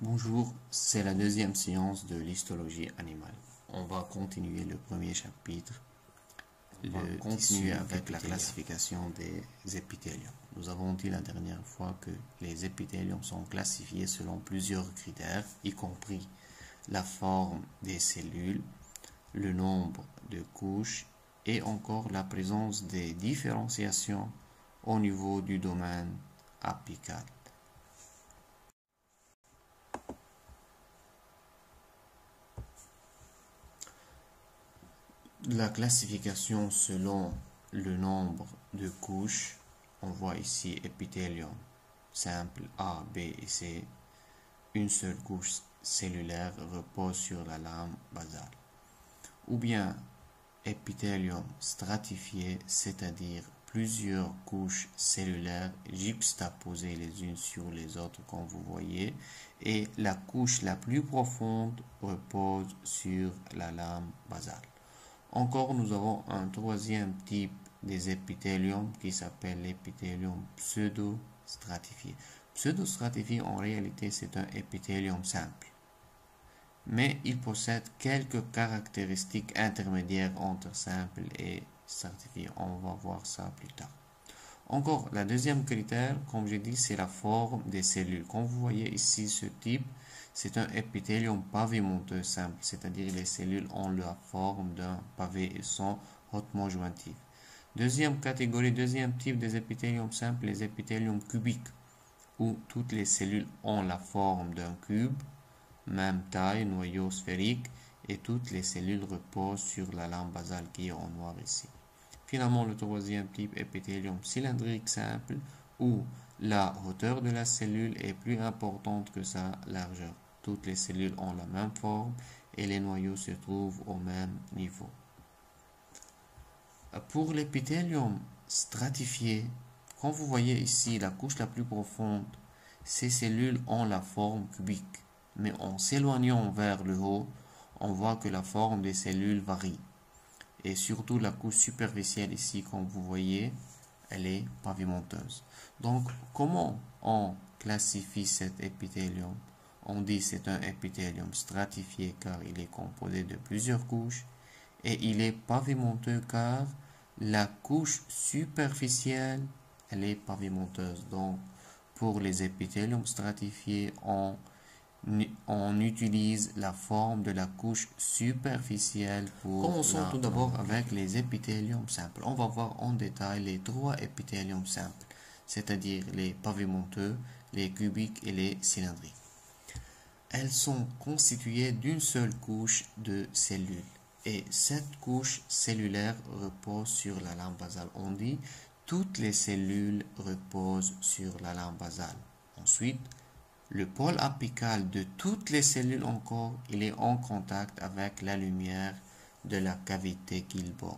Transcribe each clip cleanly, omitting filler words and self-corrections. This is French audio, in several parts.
Bonjour, c'est la deuxième séance de l'histologie animale. On va continuer le premier chapitre, avec la classification des épithéliums. Nous avons dit la dernière fois que les épithéliums sont classifiés selon plusieurs critères, y compris la forme des cellules, le nombre de couches et encore la présence des différenciations au niveau du domaine apical. La classification selon le nombre de couches, on voit ici épithélium simple A, B et C. Une seule couche cellulaire repose sur la lame basale. Ou bien épithélium stratifié, c'est-à-dire plusieurs couches cellulaires juxtaposées les unes sur les autres comme vous voyez, et la couche la plus profonde repose sur la lame basale. Encore, nous avons un troisième type des épithéliums qui s'appelle l'épithélium pseudo-stratifié. Pseudo-stratifié, en réalité, c'est un épithélium simple. Mais il possède quelques caractéristiques intermédiaires entre simple et stratifié. On va voir ça plus tard. Encore, la deuxième critère, comme j'ai dit, c'est la forme des cellules. Comme vous voyez ici, ce type, c'est un épithélium pavimenteux simple, c'est-à-dire les cellules ont la forme d'un pavé et sont hautement jointives. Deuxième catégorie, deuxième type des épithéliums simples, les épithéliums cubiques, où toutes les cellules ont la forme d'un cube, même taille, noyau sphérique, et toutes les cellules reposent sur la lame basale qui est en noir ici. Finalement, le troisième type, épithélium cylindrique simple, où la hauteur de la cellule est plus importante que sa largeur. Toutes les cellules ont la même forme et les noyaux se trouvent au même niveau. Pour l'épithélium stratifié, comme vous voyez ici, la couche la plus profonde, ces cellules ont la forme cubique. Mais en s'éloignant vers le haut, on voit que la forme des cellules varie. Et surtout la couche superficielle ici, comme vous voyez, elle est pavimenteuse. Donc, comment on classifie cet épithélium? On dit que c'est un épithélium stratifié car il est composé de plusieurs couches et il est pavimenteux car la couche superficielle, elle est pavimenteuse. Donc, pour les épithéliums stratifiés, on utilise la forme de la couche superficielle pour... Commençons tout d'abord avec les épithéliums simples. On va voir en détail les trois épithéliums simples, c'est-à-dire les pavimenteux, les cubiques et les cylindriques. Elles sont constituées d'une seule couche de cellules et cette couche cellulaire repose sur la lame basale. On dit toutes les cellules reposent sur la lame basale. Ensuite, le pôle apical de toutes les cellules encore, il est en contact avec la lumière de la cavité qu'il borde.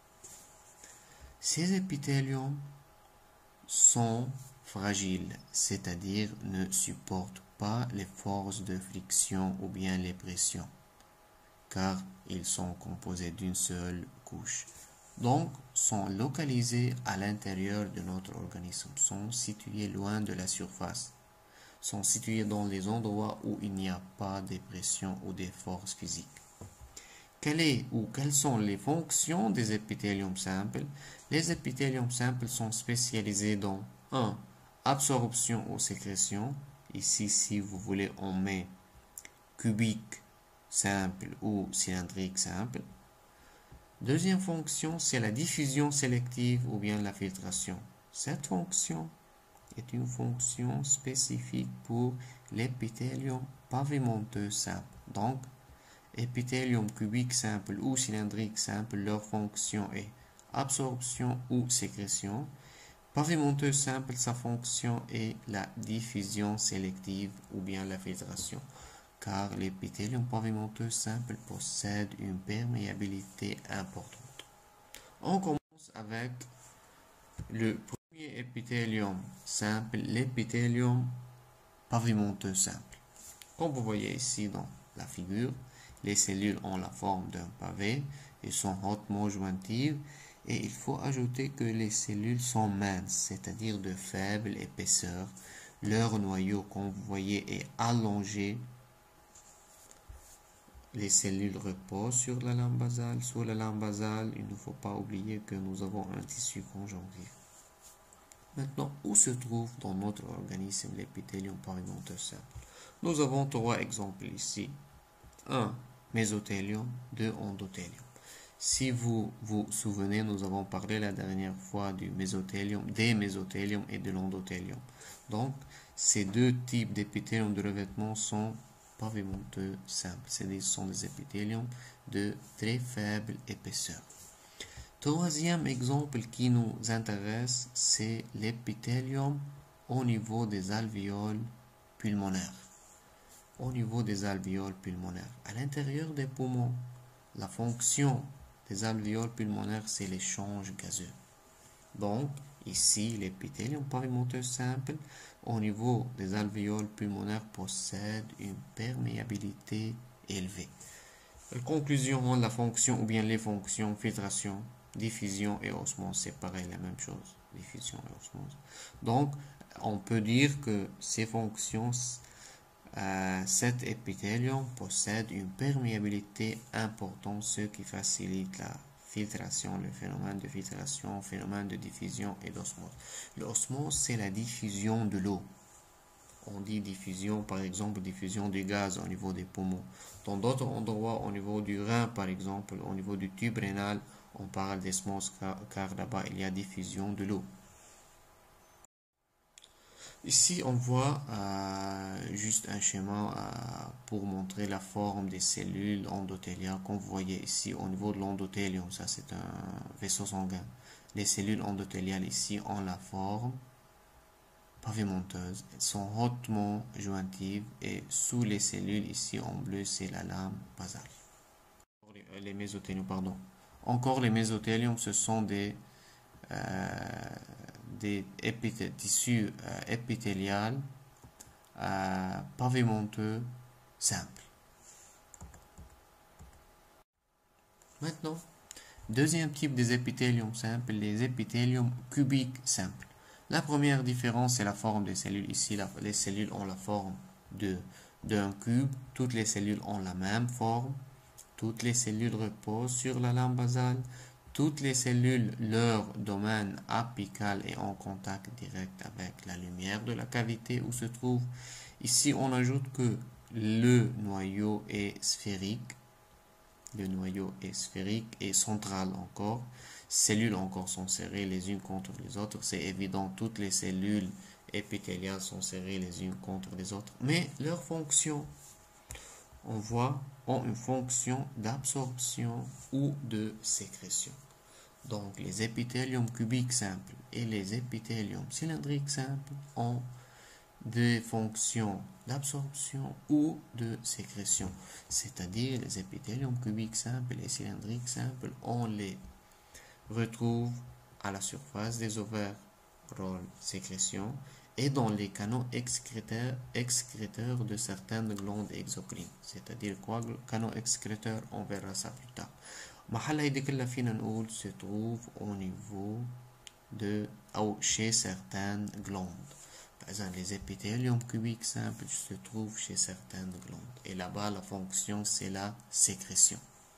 Ces épithéliums sont fragiles, c'est-à-dire ne supportent pas les forces de friction ou bien les pressions, car ils sont composés d'une seule couche. Donc, sont localisés à l'intérieur de notre organisme, sont situés loin de la surface, sont situés dans les endroits où il n'y a pas de pression ou de forces physiques. Quelles sont les fonctions des épithéliums simples? Les épithéliums simples sont spécialisés dans 1. Absorption ou sécrétion. Ici, si vous voulez, on met cubique simple ou cylindrique simple. Deuxième fonction, c'est la diffusion sélective ou bien la filtration. Cette fonction est une fonction spécifique pour l'épithélium pavimenteux simple. Donc, épithélium cubique simple ou cylindrique simple, leur fonction est absorption ou sécrétion. Pavimenteux simple, sa fonction est la diffusion sélective ou bien la filtration, car l'épithélium pavimenteux simple possède une perméabilité importante. On commence avec le premier épithélium simple, l'épithélium pavimenteux simple. Comme vous voyez ici dans la figure, les cellules ont la forme d'un pavé et sont hautement jointives, et il faut ajouter que les cellules sont minces, c'est-à-dire de faible épaisseur, Leur noyau, comme vous voyez, est allongé. Les cellules reposent sur la lame basale. Sur la lame basale, il ne faut pas oublier que nous avons un tissu conjonctif. Maintenant, où se trouve dans notre organisme l'épithélium pavimenteux simple? Nous avons trois exemples ici. 1. Mésothélium. 2. Endothélium. Si vous vous souvenez, nous avons parlé la dernière fois du mésothélium, des mésothéliums et de l'endothélium. Donc, ces deux types d'épithélium de revêtement sont pavimenteux simples. Ce sont des épithéliums de très faible épaisseur. Troisième exemple qui nous intéresse, c'est l'épithélium au niveau des alvéoles pulmonaires. Au niveau des alvéoles pulmonaires. À l'intérieur des poumons, la fonction des alvéoles pulmonaires, c'est l'échange gazeux. Donc, ici, l'épithélium pavimenteux simple, au niveau des alvéoles pulmonaires, possède une perméabilité élevée. Conclusion, la fonction ou bien les fonctions filtration, diffusion et osmose, c'est pareil, la même chose, diffusion et osmose. Donc, on peut dire que ces fonctions, cet épithélium possède une perméabilité importante, ce qui facilite la filtration, le phénomène de filtration, phénomène de diffusion et d'osmose. L'osmose, c'est la diffusion de l'eau. On dit diffusion, par exemple, diffusion du gaz au niveau des poumons. Dans d'autres endroits, au niveau du rein, par exemple, au niveau du tube rénal, on parle d'osmose car là-bas, il y a diffusion de l'eau. Ici, on voit juste un schéma pour montrer la forme des cellules endothéliales. Comme vous voyez ici, au niveau de l'endothélium, ça c'est un vaisseau sanguin. Les cellules endothéliales ici ont la forme pavimenteuse. Elles sont hautement jointives et sous les cellules ici en bleu, c'est la lame basale. Les mésothéliums, pardon. Encore les mésothéliums, ce sont des tissus épithéliales pavimenteux simples. Maintenant, deuxième type des épithéliums simples, les épithéliums cubiques simples. La première différence, c'est la forme des cellules. Ici, les cellules ont la forme d'un cube. Toutes les cellules ont la même forme. Toutes les cellules reposent sur la lame basale. Toutes les cellules, leur domaine apical est en contact direct avec la lumière de la cavité où se trouve. Ici, on ajoute que le noyau est sphérique. Le noyau est sphérique et central encore. Cellules encore sont serrées les unes contre les autres. C'est évident, toutes les cellules épithéliales sont serrées les unes contre les autres. Mais leur fonction, on voit, ont une fonction d'absorption ou de sécrétion. Donc, les épithéliums cubiques simples et les épithéliums cylindriques simples ont des fonctions d'absorption ou de sécrétion. C'est-à-dire, les épithéliums cubiques simples et cylindriques simples, on les retrouve à la surface des ovaires, rôle sécrétion, et dans les canaux excréteurs de certaines glandes exocrines. C'est-à-dire quoi, canaux excréteurs, on verra ça plus tard. محل هيدي كلها فينا نقول se trouve au niveau de ou chez certaines glandes. Par exemple, les épithéliums cubiques simples se trouvent chez certaines glandes. Et là-bas, la fonction, c'est la sécrétion.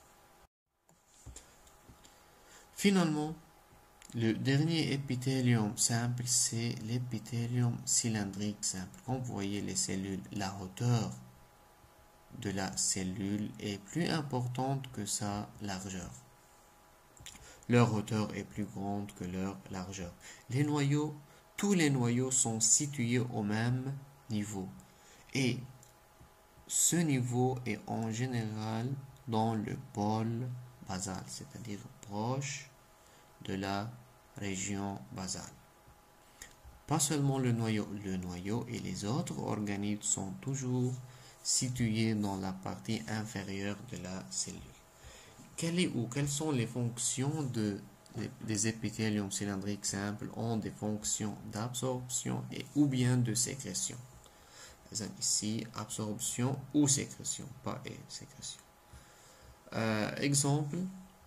Finalement, le dernier épithélium simple, c'est l'épithélium cylindrique simple. Comme vous voyez les cellules, la hauteur de la cellule est plus importante que sa largeur. Leur hauteur est plus grande que leur largeur. Les noyaux, tous les noyaux sont situés au même niveau. Et ce niveau est en général dans le pôle basal, c'est-à-dire proche de la région basale. Pas seulement le noyau et les autres organismes sont toujours situés dans la partie inférieure de la cellule. Quelles sont les fonctions des épithéliums cylindriques simples ont des fonctions d'absorption et ou bien de sécrétion. Ici, absorption ou sécrétion, pas et sécrétion. Exemple,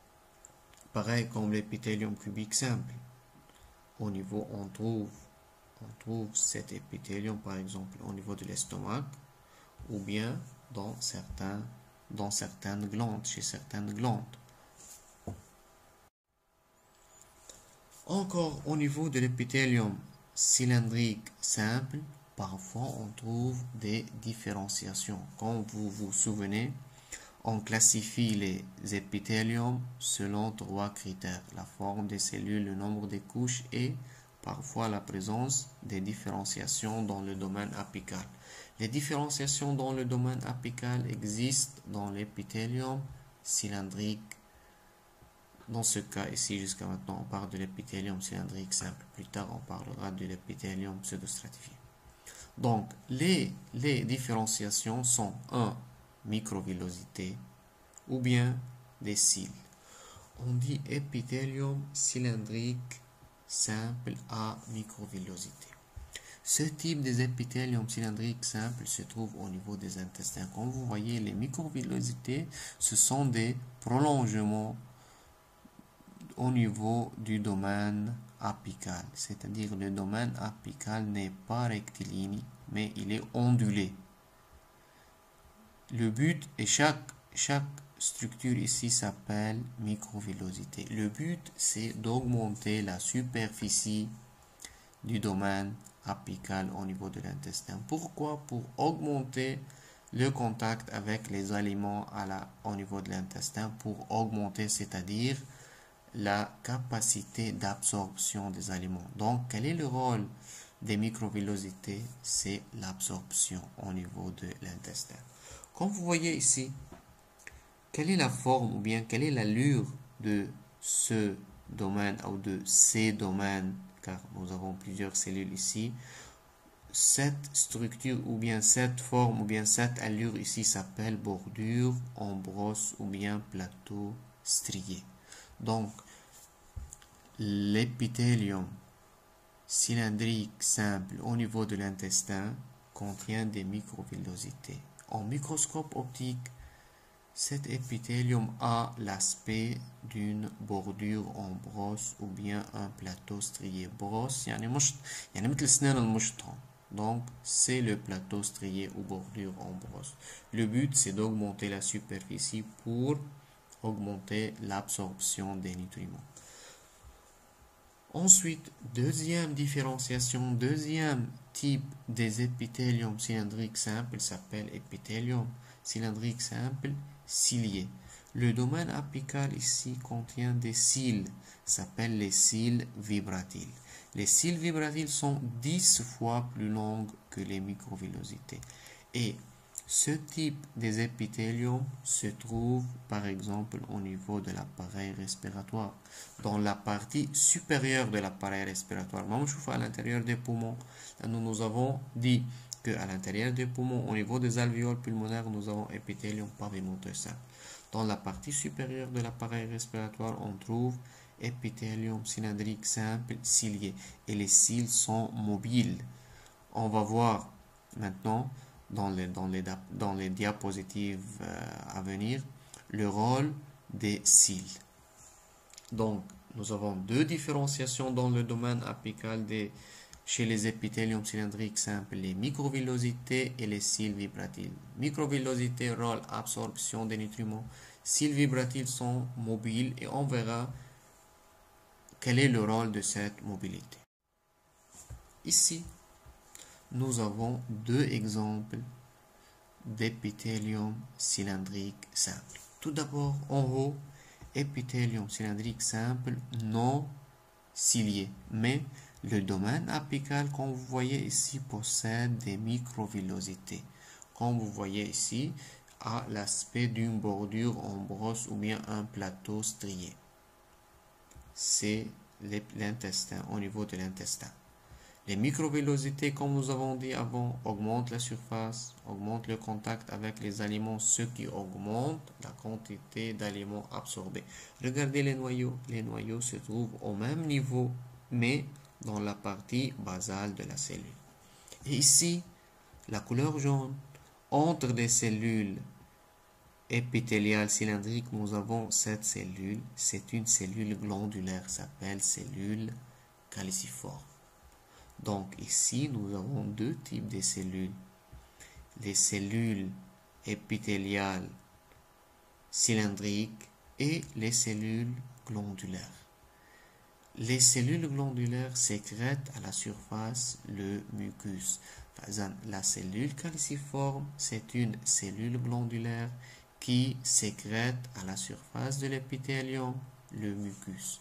pareil comme l'épithélium cubique simple. Au niveau, on trouve on trouve cet épithélium par exemple au niveau de l'estomac ou bien dans certaines glandes, chez certaines glandes. Encore au niveau de l'épithélium cylindrique simple, parfois on trouve des différenciations. Comme vous vous souvenez, on classifie les épithéliums selon 3 critères: la forme des cellules, le nombre des couches et parfois la présence des différenciations dans le domaine apical. Les différenciations dans le domaine apical existent dans l'épithélium cylindrique. Dans ce cas ici, jusqu'à maintenant, on parle de l'épithélium cylindrique simple. Plus tard, on parlera de l'épithélium pseudostratifié. Donc, les différenciations sont 1. Microvillosité ou bien des cils. On dit épithélium cylindrique simple à microvillosité. Ce type des épithéliums cylindriques simples se trouve au niveau des intestins. Comme vous voyez, les microvillosités, ce sont des prolongements au niveau du domaine apical. C'est-à-dire le domaine apical n'est pas rectiligne, mais il est ondulé. Le but est chaque structure ici s'appelle microvillosité. Le but, c'est d'augmenter la superficie du domaine apical au niveau de l'intestin. Pourquoi? Pour augmenter le contact avec les aliments au niveau de l'intestin, pour augmenter, c'est-à-dire la capacité d'absorption des aliments. Donc, quel est le rôle des microvillosités? C'est l'absorption au niveau de l'intestin. Comme vous voyez ici, quelle est la forme ou bien quelle est l'allure de ce domaine ou de ces domaines, car nous avons plusieurs cellules ici. Cette structure ou bien cette forme ou bien cette allure ici s'appelle bordure en brosse ou bien plateau strié. Donc, l'épithélium cylindrique simple au niveau de l'intestin contient des microvillosités. En microscope optique, cet épithélium a l'aspect d'une bordure en brosse ou bien un plateau strié. Brosse يعني مثل سنان المشط. Donc c'est le plateau strié ou bordure en brosse. Le but, c'est d'augmenter la superficie pour augmenter l'absorption des nutriments. Ensuite, deuxième différenciation, deuxième type des épithéliums cylindriques simples s'appelle épithélium cylindrique simple cilié. Le domaine apical ici contient des cils, s'appellent les cils vibratiles. Les cils vibratiles sont 10 fois plus longs que les microvillosités. Et ce type des épithéliums se trouve par exemple au niveau de l'appareil respiratoire, dans la partie supérieure de l'appareil respiratoire. Même à l'intérieur des poumons, nous avons dit qu'à l'intérieur des poumons, au niveau des alvéoles pulmonaires, nous avons épithélium pavimenteux simple. Dans la partie supérieure de l'appareil respiratoire, on trouve épithélium cylindrique simple cilié et les cils sont mobiles. On va voir maintenant dans les diapositives à venir le rôle des cils. Donc, nous avons deux différenciations dans le domaine apical chez les épithéliums cylindriques simples, les microvillosités et les cils vibratiles. Microvillosités, rôle absorption des nutriments. Cils vibratiles sont mobiles et on verra quel est le rôle de cette mobilité. Ici, nous avons deux exemples d'épithélium cylindrique simple. Tout d'abord, en haut, épithélium cylindrique simple non cilié, mais le domaine apical, comme vous voyez ici, possède des microvillosités. Comme vous voyez ici, a l'aspect d'une bordure en brosse ou bien un plateau strié. C'est l'intestin, au niveau de l'intestin. Les microvillosités, comme nous avons dit avant, augmentent la surface, augmentent le contact avec les aliments, ce qui augmente la quantité d'aliments absorbés. Regardez les noyaux. Les noyaux se trouvent au même niveau, mais dans la partie basale de la cellule. Et ici, la couleur jaune, entre les cellules épithéliales cylindriques, nous avons cette cellule. C'est une cellule glandulaire, s'appelle cellule caliciforme. Donc ici, nous avons deux types de cellules. Les cellules épithéliales cylindriques et les cellules glandulaires. Les cellules glandulaires sécrètent à la surface le mucus. Par exemple, la cellule caliciforme, c'est une cellule glandulaire qui sécrète à la surface de l'épithélium le mucus.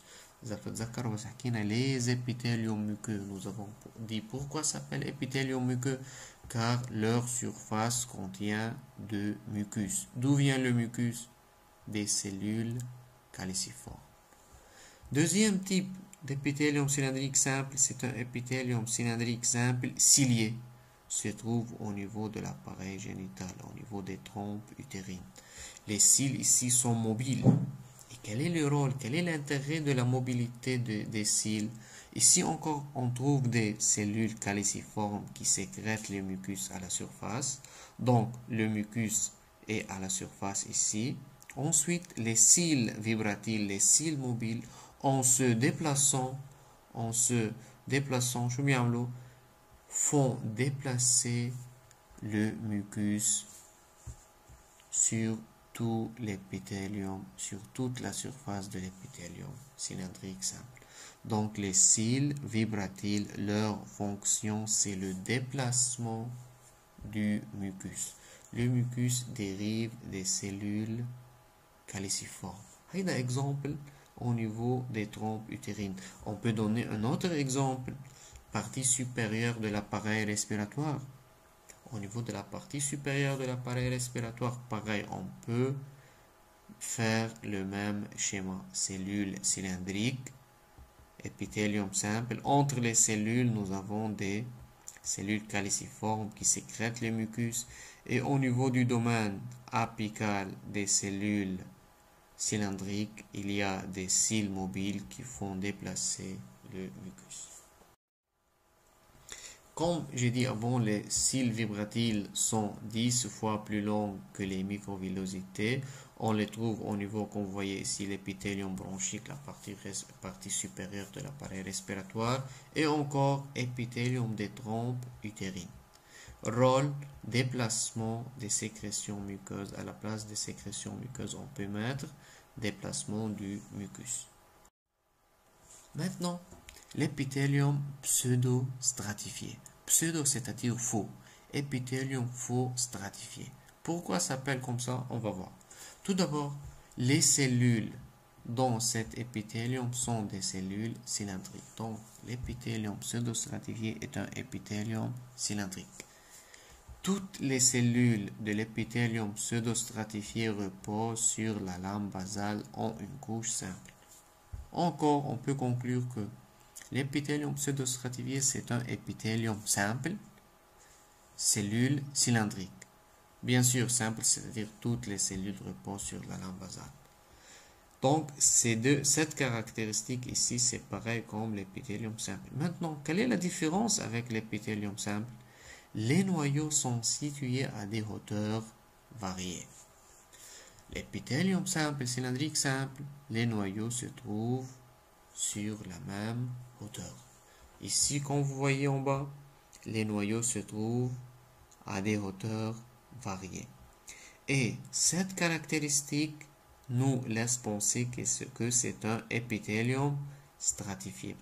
Les épithéliums muqueux, nous avons dit pourquoi ça s'appelle épithélium muqueux, car leur surface contient de mucus. D'où vient le mucus? Des cellules caliciformes. Deuxième type d'épithélium cylindrique simple, c'est un épithélium cylindrique simple cilié. Se trouve au niveau de l'appareil génital, au niveau des trompes utérines. Les cils ici sont mobiles. Et quel est le rôle, quel est l'intérêt de la mobilité des cils? Ici encore, on trouve des cellules caliciformes qui sécrètent le mucus à la surface. Donc, le mucus est à la surface ici. Ensuite, les cils vibratiles, les cils mobiles, en se déplaçant, font déplacer le mucus sur tout l'épithélium, sur toute la surface de l'épithélium cylindrique simple. Donc les cils vibratiles, leur fonction, c'est le déplacement du mucus. Le mucus dérive des cellules caliciformes. Un exemple au niveau des trompes utérines. On peut donner un autre exemple, partie supérieure de l'appareil respiratoire. Au niveau de la partie supérieure de l'appareil respiratoire, pareil, on peut faire le même schéma. Cellules cylindriques, épithélium simple. Entre les cellules, nous avons des cellules caliciformes qui sécrètent le mucus. Et au niveau du domaine apical des cellules cylindriques, il y a des cils mobiles qui font déplacer le mucus. Comme j'ai dit avant, les cils vibratiles sont 10 fois plus longs que les microvillosités. On les trouve au niveau qu'on voyait ici, l'épithélium bronchique, la partie supérieure de l'appareil respiratoire, et encore épithélium des trompes utérines. Rôle, déplacement des sécrétions muqueuses. À la place des sécrétions muqueuses, on peut mettre déplacement du mucus. Maintenant, l'épithélium pseudo-stratifié. Pseudo, c'est-à-dire faux. Épithélium faux stratifié. Pourquoi ça s'appelle comme ça? On va voir. Tout d'abord, les cellules dans cet épithélium sont des cellules cylindriques. Donc, l'épithélium pseudo-stratifié est un épithélium cylindrique. Toutes les cellules de l'épithélium pseudo-stratifié reposent sur la lame basale en une couche simple. Encore, on peut conclure que l'épithélium pseudo-stratifié, c'est un épithélium simple, cellule cylindrique. Bien sûr, simple, c'est-à-dire toutes les cellules reposent sur la lame basale. Donc, cette caractéristique ici, c'est pareil comme l'épithélium simple. Maintenant, quelle est la différence avec l'épithélium simple? Les noyaux sont situés à des hauteurs variées. L'épithélium simple, cylindrique simple, les noyaux se trouvent sur la même hauteur. Ici, comme vous voyez en bas, les noyaux se trouvent à des hauteurs variées. Et cette caractéristique nous laisse penser que c'est un épithélium stratifié.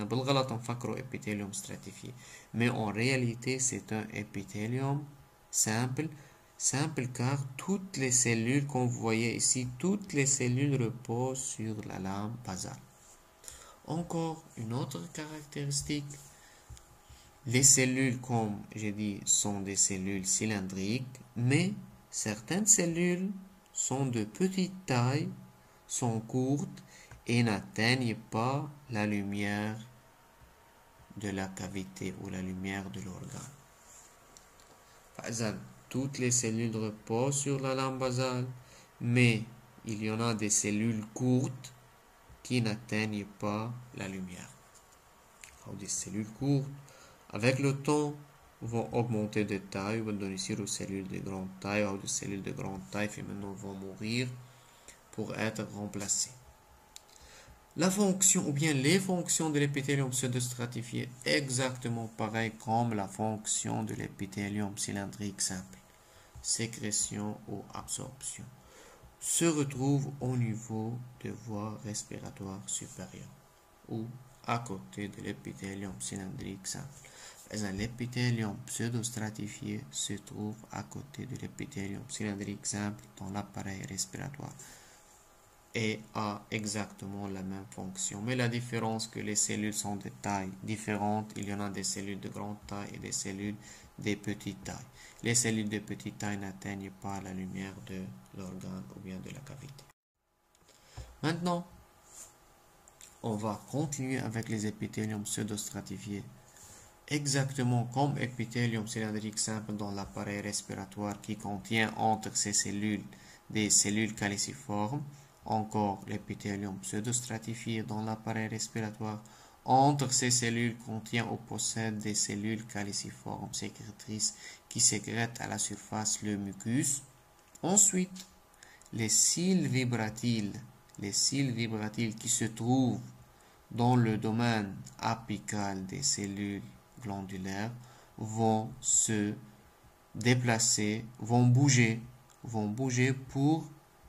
Mais en réalité, c'est un épithélium simple. Simple car toutes les cellules, comme vous voyez ici, toutes les cellules reposent sur la lame basale. Encore une autre caractéristique, les cellules, comme j'ai dit, sont des cellules cylindriques, mais certaines cellules sont de petite taille, sont courtes et n'atteignent pas la lumière de la cavité ou la lumière de l'organe. Par exemple, toutes les cellules reposent sur la lame basale, mais il y en a des cellules courtes qui n'atteignent pas la lumière. Alors, des cellules courtes, avec le temps, vont augmenter de taille, vont donner ici aux cellules de grande taille, ou des cellules de grande taille, finalement vont mourir pour être remplacées. La fonction ou bien les fonctions de l'épithélium pseudostratifié, exactement pareil comme la fonction de l'épithélium cylindrique simple, sécrétion ou absorption, se retrouvent au niveau de voies respiratoires supérieures ou à côté de l'épithélium cylindrique simple. L'épithélium pseudostratifié se trouve à côté de l'épithélium cylindrique simple dans l'appareil respiratoire et a exactement la même fonction. Mais la différence que les cellules sont de taille différente. Il y en a des cellules de grande taille et des cellules de petite taille. Les cellules de petite taille n'atteignent pas la lumière de l'organe ou bien de la cavité. Maintenant, on va continuer avec les épithéliums pseudostratifiés. Exactement comme épithélium cylindrique simple dans l'appareil respiratoire qui contient entre ses cellules des cellules caliciformes, encore l'épithélium pseudostratifié dans l'appareil respiratoire entre ces cellules contient ou possède des cellules caliciformes sécrétrices qui sécrètent à la surface le mucus. Ensuite, les cils vibratiles qui se trouvent dans le domaine apical des cellules glandulaires vont se déplacer, vont bouger pour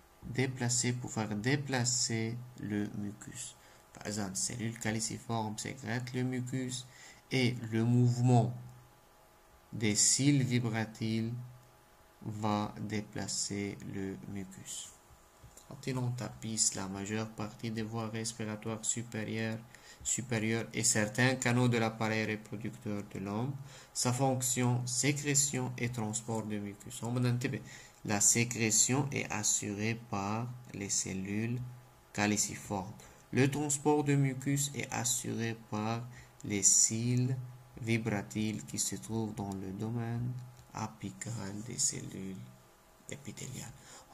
faire déplacer le mucus. Par exemple, cellules caliciformes sécrètent le mucus et le mouvement des cils vibratiles va déplacer le mucus. Quand on tapisse la majeure partie des voies respiratoires supérieures et certains canaux de l'appareil reproducteur de l'homme, sa fonction sécrétion et transport de mucus. La sécrétion est assurée par les cellules caliciformes. Le transport de mucus est assuré par les cils vibratiles qui se trouvent dans le domaine apical des cellules épithéliales.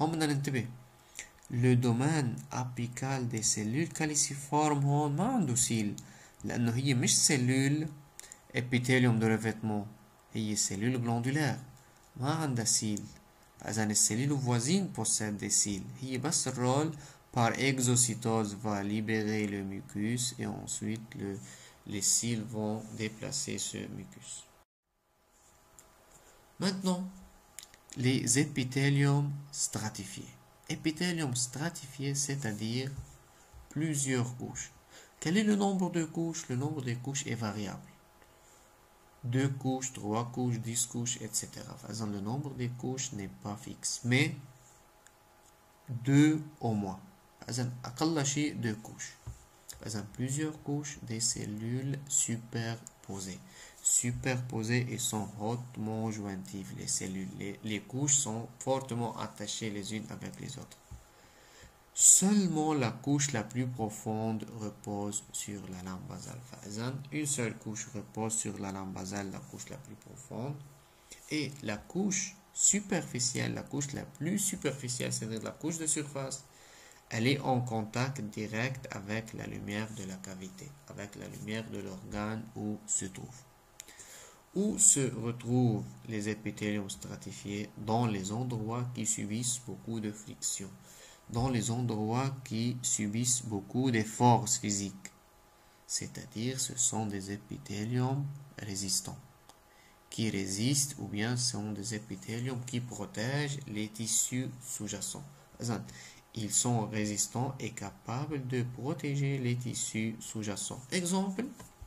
Le domaine apical des cellules caliciformes هون ما عنده سيل لأنه هي مش سيلول epithélium de revêtement, هي سيلول glandulaire ما عندها سيل. فإذا السيلول voisine possède des cils. هي بس الرول par exocytose va libérer le mucus et ensuite les cils vont déplacer ce mucus. Maintenant, les épithéliums stratifiés. Épithélium stratifié, c'est-à-dire plusieurs couches. Quel est le nombre de couches? Le nombre de couches est variable. 2 couches, 3 couches, 10 couches, etc. Le nombre de couches n'est pas fixe, mais 2 au moins. أقل شيء 2 couches. Plusieurs couches des cellules superposées et sont hautement jointives. Les cellules, les couches sont fortement attachées les unes avec les autres. Seulement la couche la plus profonde repose sur la lame basale. Une seule couche repose sur la lame basale, la couche la plus profonde. Et la couche superficielle, la couche la plus superficielle, c'est-à-dire la couche de surface, elle est en contact direct avec la lumière de la cavité, avec la lumière de l'organe où se trouve. Où se retrouvent les épithéliums stratifiés? Dans les endroits qui subissent beaucoup de friction, dans les endroits qui subissent beaucoup de forces physiques. C'est-à-dire, ce sont des épithéliums résistants, qui résistent ou bien sont des épithéliums qui protègent les tissus sous-jacents. Ils sont résistants et capables de protéger les tissus sous-jacents. Exemple,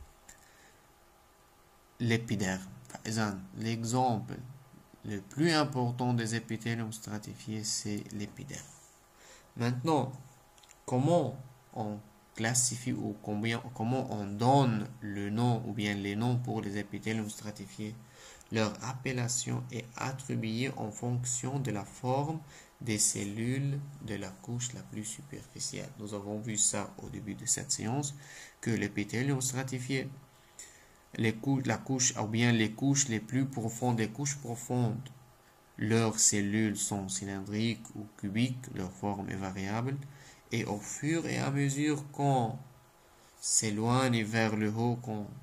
l'épiderme. L'exemple le plus important des épithéliums stratifiés, c'est l'épiderme. Maintenant, comment on classifie ou comment on donne le nom ou bien les noms pour les épithéliums stratifiés? Leur appellation est attribuée en fonction de la forme des cellules de la couche la plus superficielle. Nous avons vu ça au début de cette séance, que l'épithélium stratifié, les couches les plus profondes, les couches profondes, leurs cellules sont cylindriques ou cubiques, leur forme est variable, et au fur et à mesure qu'on s'éloigne vers le haut,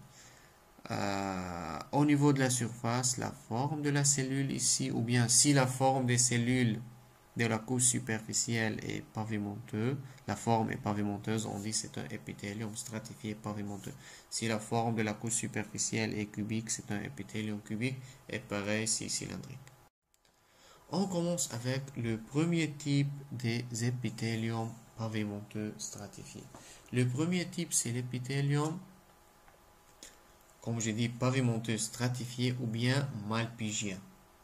au niveau de la surface, la forme de la cellule ici, ou bien si la forme des cellules de la couche superficielle est pavimenteux, la forme est pavimenteuse, on dit c'est un épithélium stratifié pavimenteux. Si la forme de la couche superficielle est cubique, c'est un épithélium cubique, et pareil si cylindrique. On commence avec le premier type des épithéliums pavimenteux stratifiés. Le premier type, c'est l'épithélium, comme j'ai dit, pavimenteux stratifié ou bien malpigien.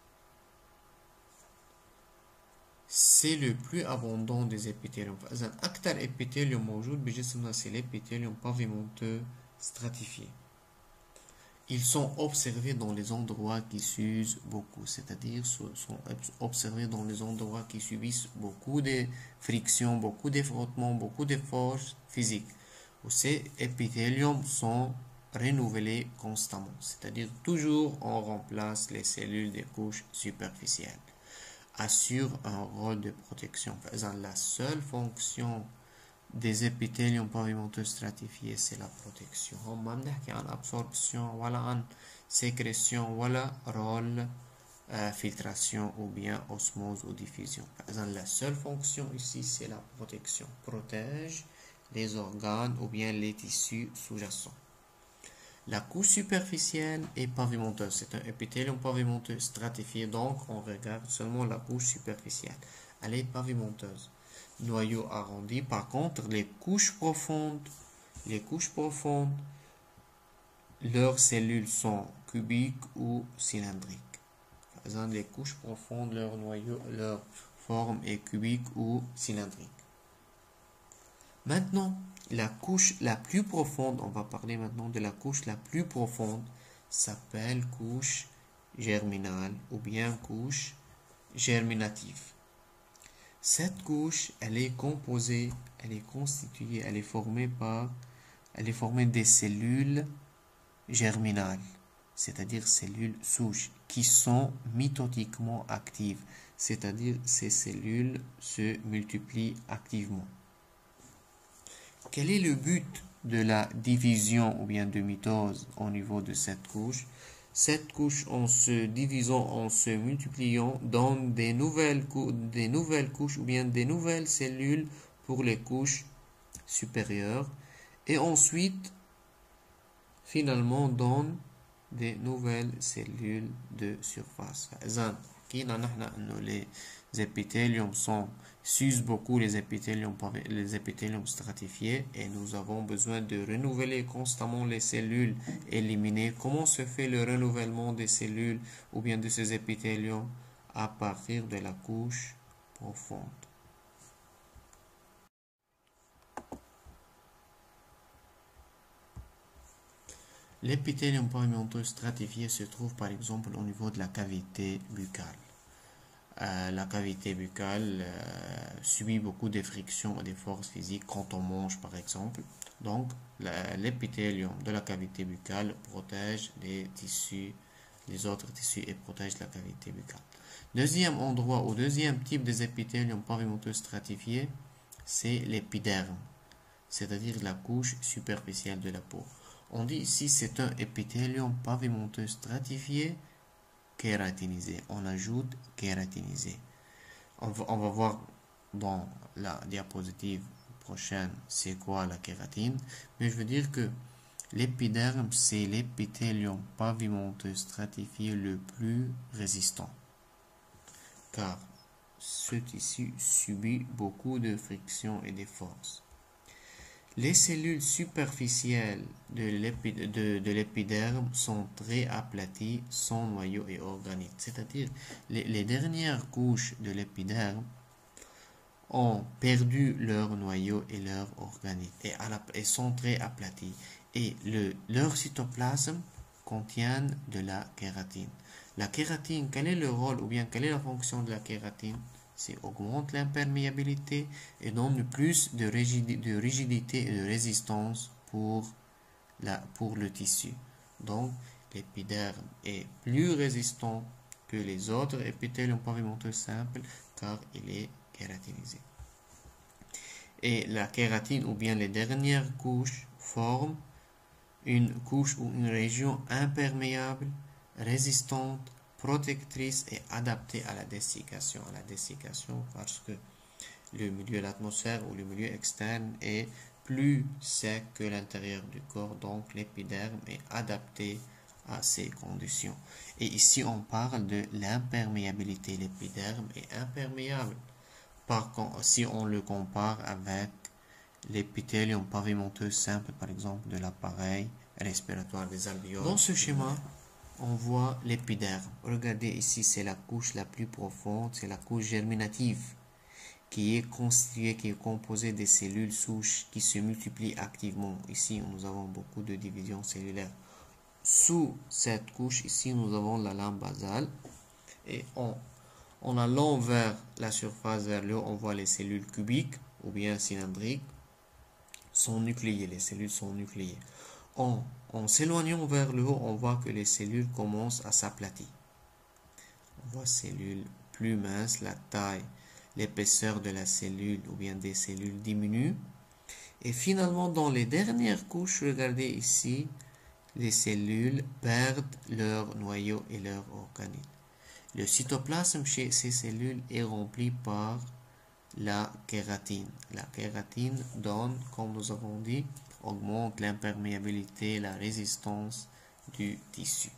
C'est le plus abondant des épithéliums. فإذا أكثر épithélium موجود بجسمنا c'est l'épithélium pavimenteux stratifié. Ils sont observés dans les endroits qui s'usent beaucoup, c'est-à-dire sont observés dans les endroits qui subissent beaucoup de frictions, beaucoup de frottements, beaucoup de forces physiques. Où ces épithéliums sont renouvelés constamment, c'est-à-dire toujours on remplace les cellules des couches superficielles. Assure un rôle de protection. La seule fonction des épithéliums pavimenteux stratifiés c'est la protection. ما بنحكي عن absorption ولا عن sécrétion ولا rôle filtration ou bien osmose ou diffusion. La seule fonction ici c'est la protection. Protège les organes ou bien les tissus sous-jacents. La couche superficielle est pavimenteuse. C'est un épithélium pavimenteux stratifié, donc on regarde seulement la couche superficielle. Elle est pavimenteuse. Noyau arrondi. Par contre, les couches profondes, leurs cellules sont cubiques ou cylindriques. Par exemple, les couches profondes, leur forme est cubique ou cylindrique. Maintenant, la couche la plus profonde, on va parler maintenant de la couche la plus profonde, s'appelle couche germinale ou bien couche germinative. Cette couche, elle est constituée, elle est formée des cellules germinales, c'est-à-dire cellules souches, qui sont mitotiquement actives, c'est-à-dire ces cellules se multiplient activement. Quel est le but de la division ou bien de mitose au niveau de cette couche? Cette couche, en se divisant, en se multipliant, donne des nouvelles couches ou bien des nouvelles cellules pour les couches supérieures et ensuite, finalement, donne des nouvelles cellules de surface. Les épithéliums s'usent beaucoup, les épithéliums stratifiés, et nous avons besoin de renouveler constamment les cellules éliminées. Comment se fait le renouvellement des cellules ou bien de ces épithéliums? À partir de la couche profonde. L'épithélium pavimenteux stratifié se trouve par exemple au niveau de la cavité buccale. La cavité buccale subit beaucoup de frictions et de forces physiques quand on mange par exemple. Donc l'épithélium de la cavité buccale protège les autres tissus et protège la cavité buccale. Deuxième endroit ou deuxième type des épithéliums pavimenteux stratifiés, c'est l'épiderme, c'est-à-dire la couche superficielle de la peau. On dit ici c'est un épithélium pavimenteux stratifié kératinisé. On ajoute kératinisé. On va voir dans la diapositive prochaine c'est quoi la kératine. Mais je veux dire que l'épiderme c'est l'épithélium pavimenteux stratifié le plus résistant. Car ce tissu subit beaucoup de frictions et de forces. Les cellules superficielles de l'épiderme sont très aplaties, sans noyau et organite. C'est-à-dire, les dernières couches de l'épiderme ont perdu leur noyau et leur organite et sont très aplaties. Et leur cytoplasme contiennent de la kératine. La kératine, quel est le rôle ou bien quelle est la fonction de la kératine? C'est augmente l'imperméabilité et donne plus de rigidité et de résistance pour le tissu. Donc, l'épiderme est plus résistant que les autres épithéliums pavimenteux simples car il est kératinisé. Et la kératine ou bien les dernières couches forment une couche ou une région imperméable, résistante protectrice et adaptée à la dessiccation. Parce que le milieu de l'atmosphère ou le milieu externe est plus sec que l'intérieur du corps, donc l'épiderme est adapté à ces conditions. Et ici, on parle de l'imperméabilité. L'épiderme est imperméable. Par contre, si on le compare avec l'épithélium pavimenteux simple, par exemple, de l'appareil respiratoire des alvéoles. Dans ce schéma, on voit l'épiderme. Regardez ici, c'est la couche la plus profonde, c'est la couche germinative qui est constituée, qui est composée des cellules souches qui se multiplient activement. Ici, nous avons beaucoup de divisions cellulaires. Sous cette couche, ici, nous avons la lame basale. Et en allant vers la surface, vers le haut, on voit les cellules cubiques ou bien cylindriques sont nucléées. Les cellules sont nucléées. En s'éloignant vers le haut, on voit que les cellules commencent à s'aplatir. On voit cellules plus minces, la taille, l'épaisseur de la cellule ou bien des cellules diminue. Et finalement, dans les dernières couches, regardez ici, les cellules perdent leur noyau et leur organelle. Le cytoplasme chez ces cellules est rempli par la kératine. La kératine donne, comme nous avons dit, augmente l'imperméabilité, la résistance du tissu.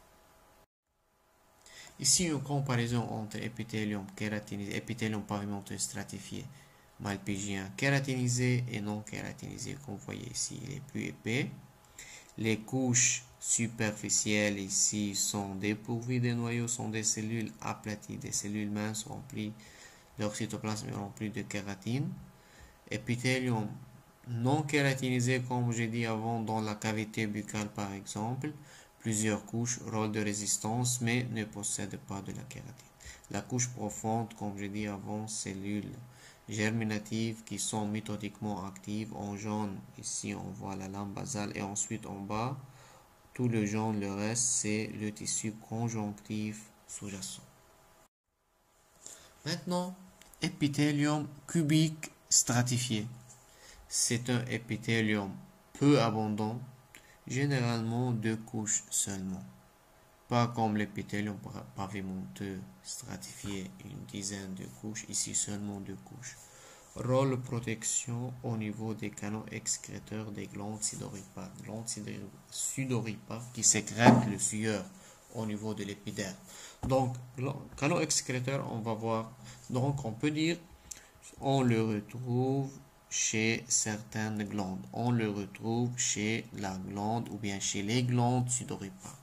Ici, une comparaison entre épithélium kératinisé, épithélium pavimenteux stratifié, malpigien kératinisé et non kératinisé. Comme vous voyez ici, il est plus épais. Les couches superficielles ici sont dépourvues de noyaux, sont des cellules aplaties, des cellules minces remplies, leur cytoplasme est rempli de kératine. Épithélium non kératinisé, comme j'ai dit avant, dans la cavité buccale par exemple, plusieurs couches, rôle de résistance, mais ne possède pas de la kératine. La couche profonde, comme j'ai dit avant, cellules germinatives qui sont méthodiquement actives. En jaune, ici on voit la lame basale et ensuite en bas, tout le jaune, le reste, c'est le tissu conjonctif sous-jacent. Maintenant, épithélium cubique stratifié. C'est un épithélium peu abondant, généralement 2 couches seulement. Pas comme l'épithélium pavimenteux stratifié, une dizaine de couches, ici seulement 2 couches. Rôle protection au niveau des canaux excréteurs des glandes sudoripares. Glandes sudoripares qui sécrètent le sueur au niveau de l'épiderme. Donc, canaux excréteurs, on va voir. Donc, on peut dire, on le retrouve chez certaines glandes. On le retrouve chez la glande ou bien chez les glandes sudoripares.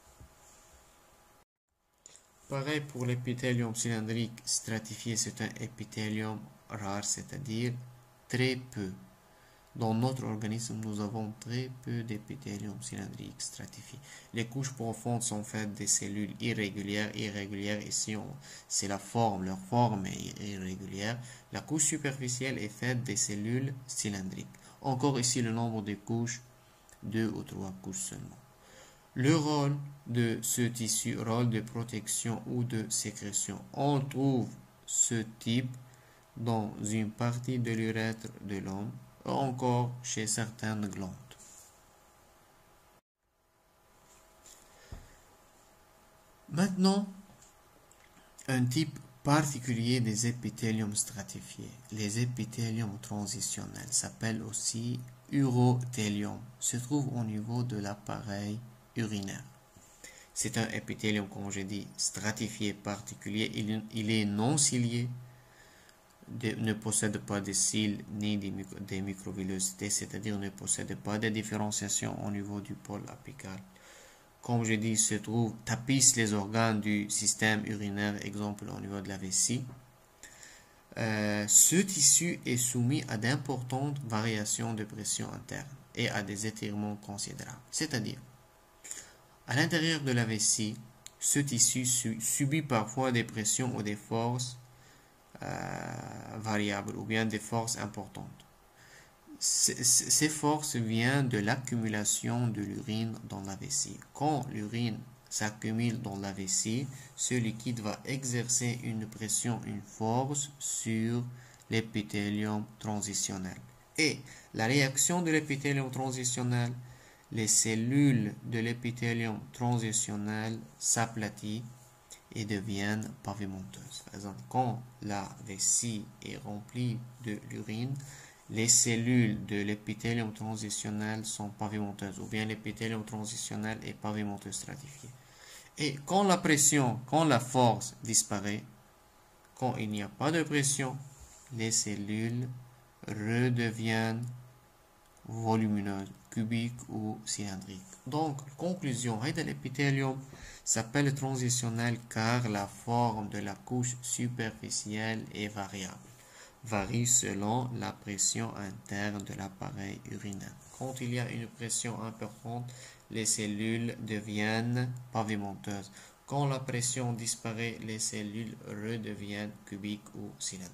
Pareil pour l'épithélium cylindrique stratifié, c'est un épithélium rare, c'est-à-dire très peu. Dans notre organisme, nous avons très peu d'épithélium cylindrique stratifié. Les couches profondes sont faites des cellules irrégulières. Ici, c'est la forme, leur forme est irrégulière. La couche superficielle est faite des cellules cylindriques. Encore ici, le nombre de couches, 2 ou 3 couches seulement. Le rôle de ce tissu, rôle de protection ou de sécrétion. On trouve ce type dans une partie de l'urètre de l'homme, ou encore chez certaines glandes. Maintenant, un type particulier des épithéliums stratifiés. Les épithéliums transitionnels s'appellent aussi urothélium, se trouve au niveau de l'appareil urinaire. C'est un épithélium, comme j'ai dit, stratifié particulier. Il est non cilié, ne possède pas de cils ni des microvillosités, c'est-à-dire ne possède pas de différenciation au niveau du pôle apical. Comme je dis, se trouve, tapisse les organes du système urinaire, exemple au niveau de la vessie. Ce tissu est soumis à d'importantes variations de pression interne et à des étirements considérables. C'est-à-dire, à l'intérieur de la vessie, ce tissu subit parfois des pressions ou des forces variables ou bien des forces importantes. Ces forces viennent de l'accumulation de l'urine dans la vessie. Quand l'urine s'accumule dans la vessie, ce liquide va exercer une pression, une force sur l'épithélium transitionnel. Et la réaction de l'épithélium transitionnel, les cellules de l'épithélium transitionnel s'aplatissent et deviennent pavimenteuses. Par exemple, quand la vessie est remplie de l'urine, les cellules de l'épithélium transitionnel sont pavimenteuses, ou bien l'épithélium transitionnel est pavimenteuse stratifiée. Et quand la pression, quand la force disparaît, quand il n'y a pas de pression, les cellules redeviennent volumineuses, cubiques ou cylindriques. Donc, conclusion, l'épithélium s'appelle transitionnel car la forme de la couche superficielle est variable, varie selon la pression interne de l'appareil urinaire. Quand il y a une pression importante, les cellules deviennent pavimenteuses. Quand la pression disparaît, les cellules redeviennent cubiques ou cylindriques.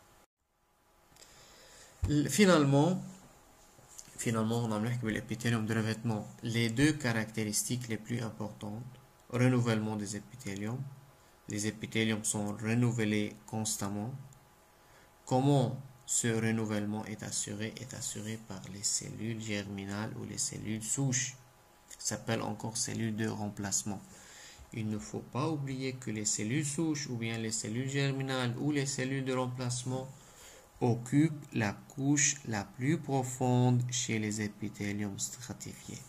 Finalement, on a l'épithélium de revêtement. Les deux caractéristiques les plus importantes, renouvellement des épithéliums. Les épithéliums sont renouvelés constamment. Comment ce renouvellement est assuré? Est assuré par les cellules germinales ou les cellules souches. Ça s'appelle encore cellules de remplacement. Il ne faut pas oublier que les cellules souches ou bien les cellules germinales ou les cellules de remplacement occupent la couche la plus profonde chez les épithéliums stratifiés.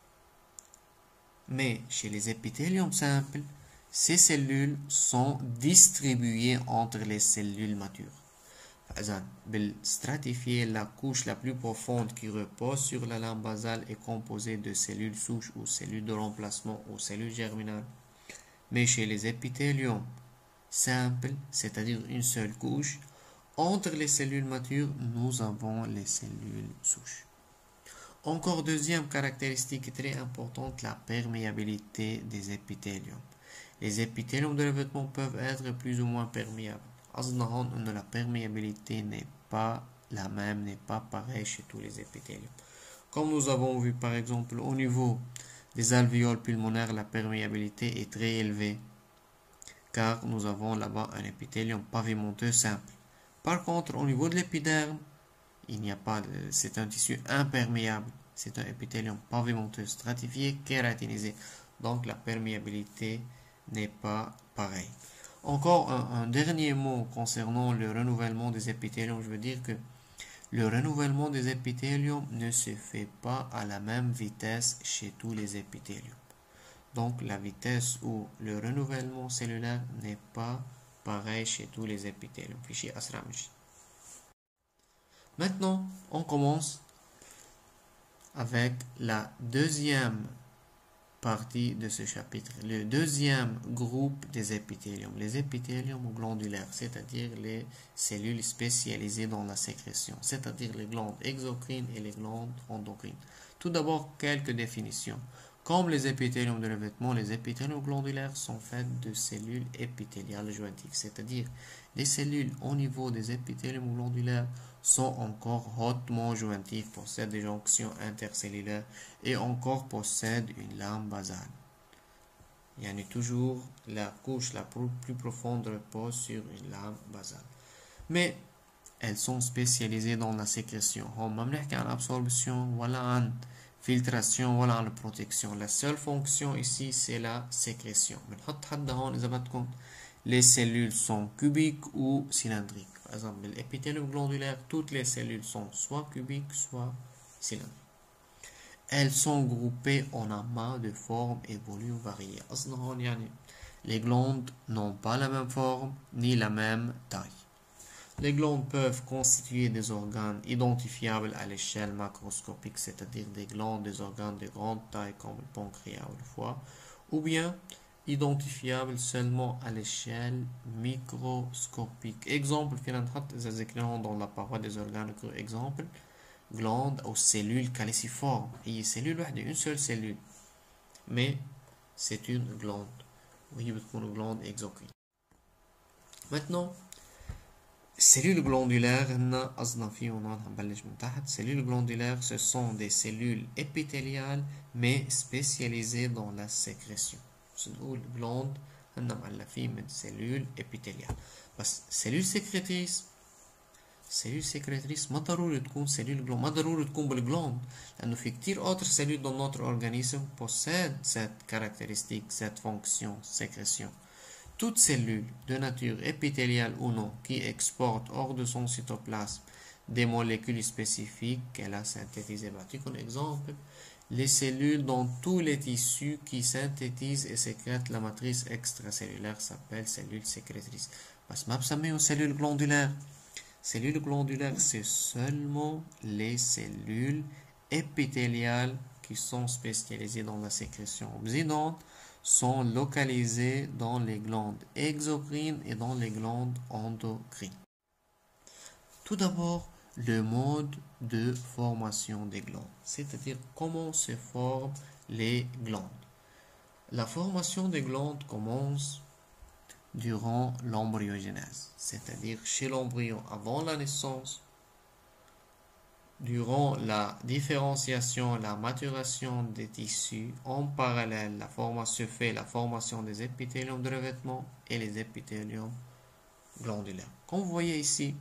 Mais chez les épithéliums simples, ces cellules sont distribuées entre les cellules matures. Par exemple, stratifié, la couche la plus profonde qui repose sur la lame basale est composée de cellules souches ou cellules de remplacement ou cellules germinales. Mais chez les épithéliums simples, c'est-à-dire une seule couche, entre les cellules matures, nous avons les cellules souches. Encore deuxième caractéristique très importante, la perméabilité des épithéliums. Les épithéliums de revêtement peuvent être plus ou moins perméables. La perméabilité n'est pas la même, n'est pas pareille chez tous les épithéliums. Comme nous avons vu par exemple au niveau des alvéoles pulmonaires, la perméabilité est très élevée car nous avons là-bas un épithélium pavimenteux simple. Par contre, au niveau de l'épiderme, il n'y a pas c'est un tissu imperméable. C'est un épithélium pavimenteux stratifié, kératinisé. Donc la perméabilité n'est pas pareille. Encore un dernier mot concernant le renouvellement des épithéliums. Je veux dire que le renouvellement des épithéliums ne se fait pas à la même vitesse chez tous les épithéliums. Donc la vitesse ou le renouvellement cellulaire n'est pas pareil chez tous les épithéliums. Fichier Asramji. Maintenant, on commence avec la deuxième partie de ce chapitre, le deuxième groupe des épithéliums, les épithéliums glandulaires, c'est-à-dire les cellules spécialisées dans la sécrétion, c'est-à-dire les glandes exocrines et les glandes endocrines. Tout d'abord, quelques définitions. Comme les épithéliums de revêtement, les épithéliums glandulaires sont faits de cellules épithéliales jointives, c'est-à-dire les cellules au niveau des épithéliums glandulaires sont encore hautement jointives, possèdent des jonctions intercellulaires et encore possèdent une lame basale. Il y en a toujours la couche la plus profonde repose sur une lame basale. Mais elles sont spécialisées dans la sécrétion. On va parler en absorption, voilà en filtration, voilà en protection. La seule fonction ici, c'est la sécrétion. Les cellules sont cubiques ou cylindriques. Par exemple, l'épithélium glandulaire, toutes les cellules sont soit cubiques, soit cylindriques. Elles sont groupées en amas de formes et volumes variés. Les glandes n'ont pas la même forme ni la même taille. Les glandes peuvent constituer des organes identifiables à l'échelle macroscopique, c'est-à-dire des glandes, des organes de grande taille comme le pancréas ou le foie, ou bien identifiables seulement à l'échelle microscopique. Exemple, dans la paroi des organes, exemple, glande aux cellules caliciformes. Et cellule, une seule cellule, mais c'est une glande. Oui, une glande exocrine. Maintenant, cellules glandulaires, cellules glandulaires, ce sont des cellules épithéliales mais spécialisées dans la sécrétion. Glande, cellules épithéliales. cellules sécrétrices ما ضروري تكون cellule glande ما ضروري تكون بالglande لأنه في كتير autres cellules dans notre organisme possèdent cette caractéristique, cette fonction, sécrétion. toute cellule de nature épithéliale ou non qui exporte hors de son cytoplasme des molécules spécifiques qu'elle a synthétisées. Comme exemple, les cellules dans tous les tissus qui synthétisent et sécrètent la matrice extracellulaire s'appellent cellules sécrétrices. Parce que ça met une cellule glandulaire. Cellules glandulaires, c'est seulement les cellules épithéliales qui sont spécialisées dans la sécrétion obsédante, sont localisées dans les glandes exocrines et dans les glandes endocrines. Tout d'abord, le mode de formation des glandes, c'est-à-dire comment se forment les glandes. La formation des glandes commence durant l'embryogenèse, c'est-à-dire chez l'embryon avant la naissance, durant la différenciation, la maturation des tissus. En parallèle, se fait la formation des épithéliums de revêtement et les épithéliums glandulaires. Comme vous voyez ici,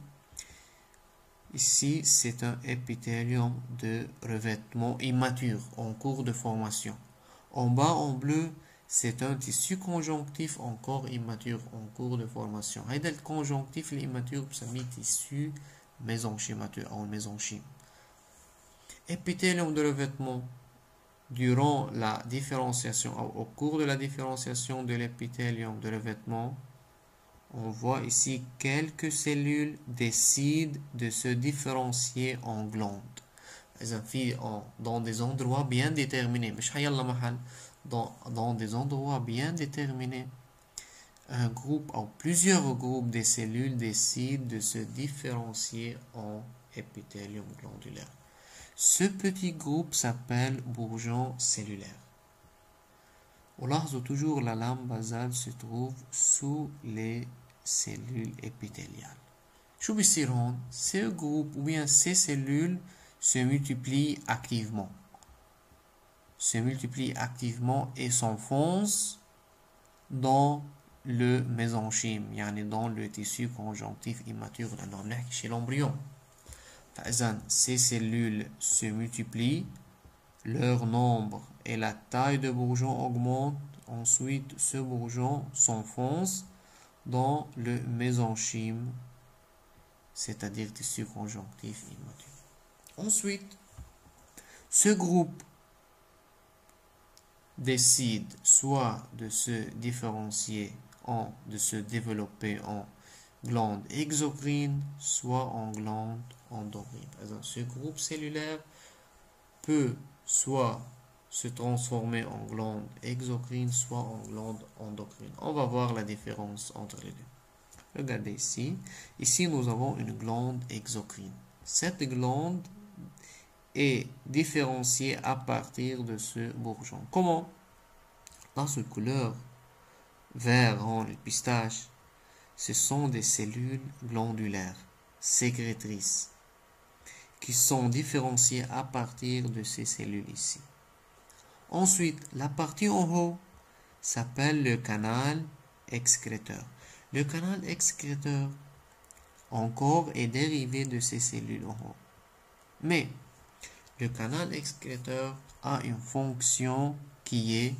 c'est un épithélium de revêtement immature en cours de formation. En bas, en bleu, c'est un tissu conjonctif encore immature en cours de formation. هيدا الكونجونكتيف الإماتور بسميه tissu mésenchymateur ou mésenchyme. Épithélium de revêtement durant la différenciation, au cours de la différenciation de l'épithélium de revêtement, on voit ici quelques cellules décident de se différencier en glandes. Dans des endroits bien déterminés, dans des endroits bien déterminés, un groupe ou plusieurs groupes de cellules décident de se différencier en épithélium glandulaire. Ce petit groupe s'appelle bourgeon cellulaire. ولاحظوا toujours la lame basale se trouve sous les cellules épithéliales. شو بيصير هون؟ Ce groupe ou bien ces cellules se multiplient activement. Et s'enfoncent dans le mésenchyme, يعني dans le tissu conjonctif immature chez l'embryon. Ces cellules se multiplient, leur nombre et la taille de bourgeon augmente. Ensuite, ce bourgeon s'enfonce dans le mésenchyme, c'est-à-dire tissu conjonctif immature. Ensuite, ce groupe décide soit de se différencier de se développer en glande exocrine, soit en glande endocrine. Ce groupe cellulaire peut soit se transformer en glande exocrine, soit en glande endocrine. On va voir la différence entre les deux. Regardez ici. Ici, nous avons une glande exocrine. Cette glande est différenciée à partir de ce bourgeon. Comment? Dans cette couleur vert, le pistache, ce sont des cellules glandulaires sécrétrices qui sont différenciées à partir de ces cellules ici. Ensuite, la partie en haut s'appelle le canal excréteur. Le canal excréteur encore est dérivé de ces cellules en haut. Mais le canal excréteur a une fonction qui est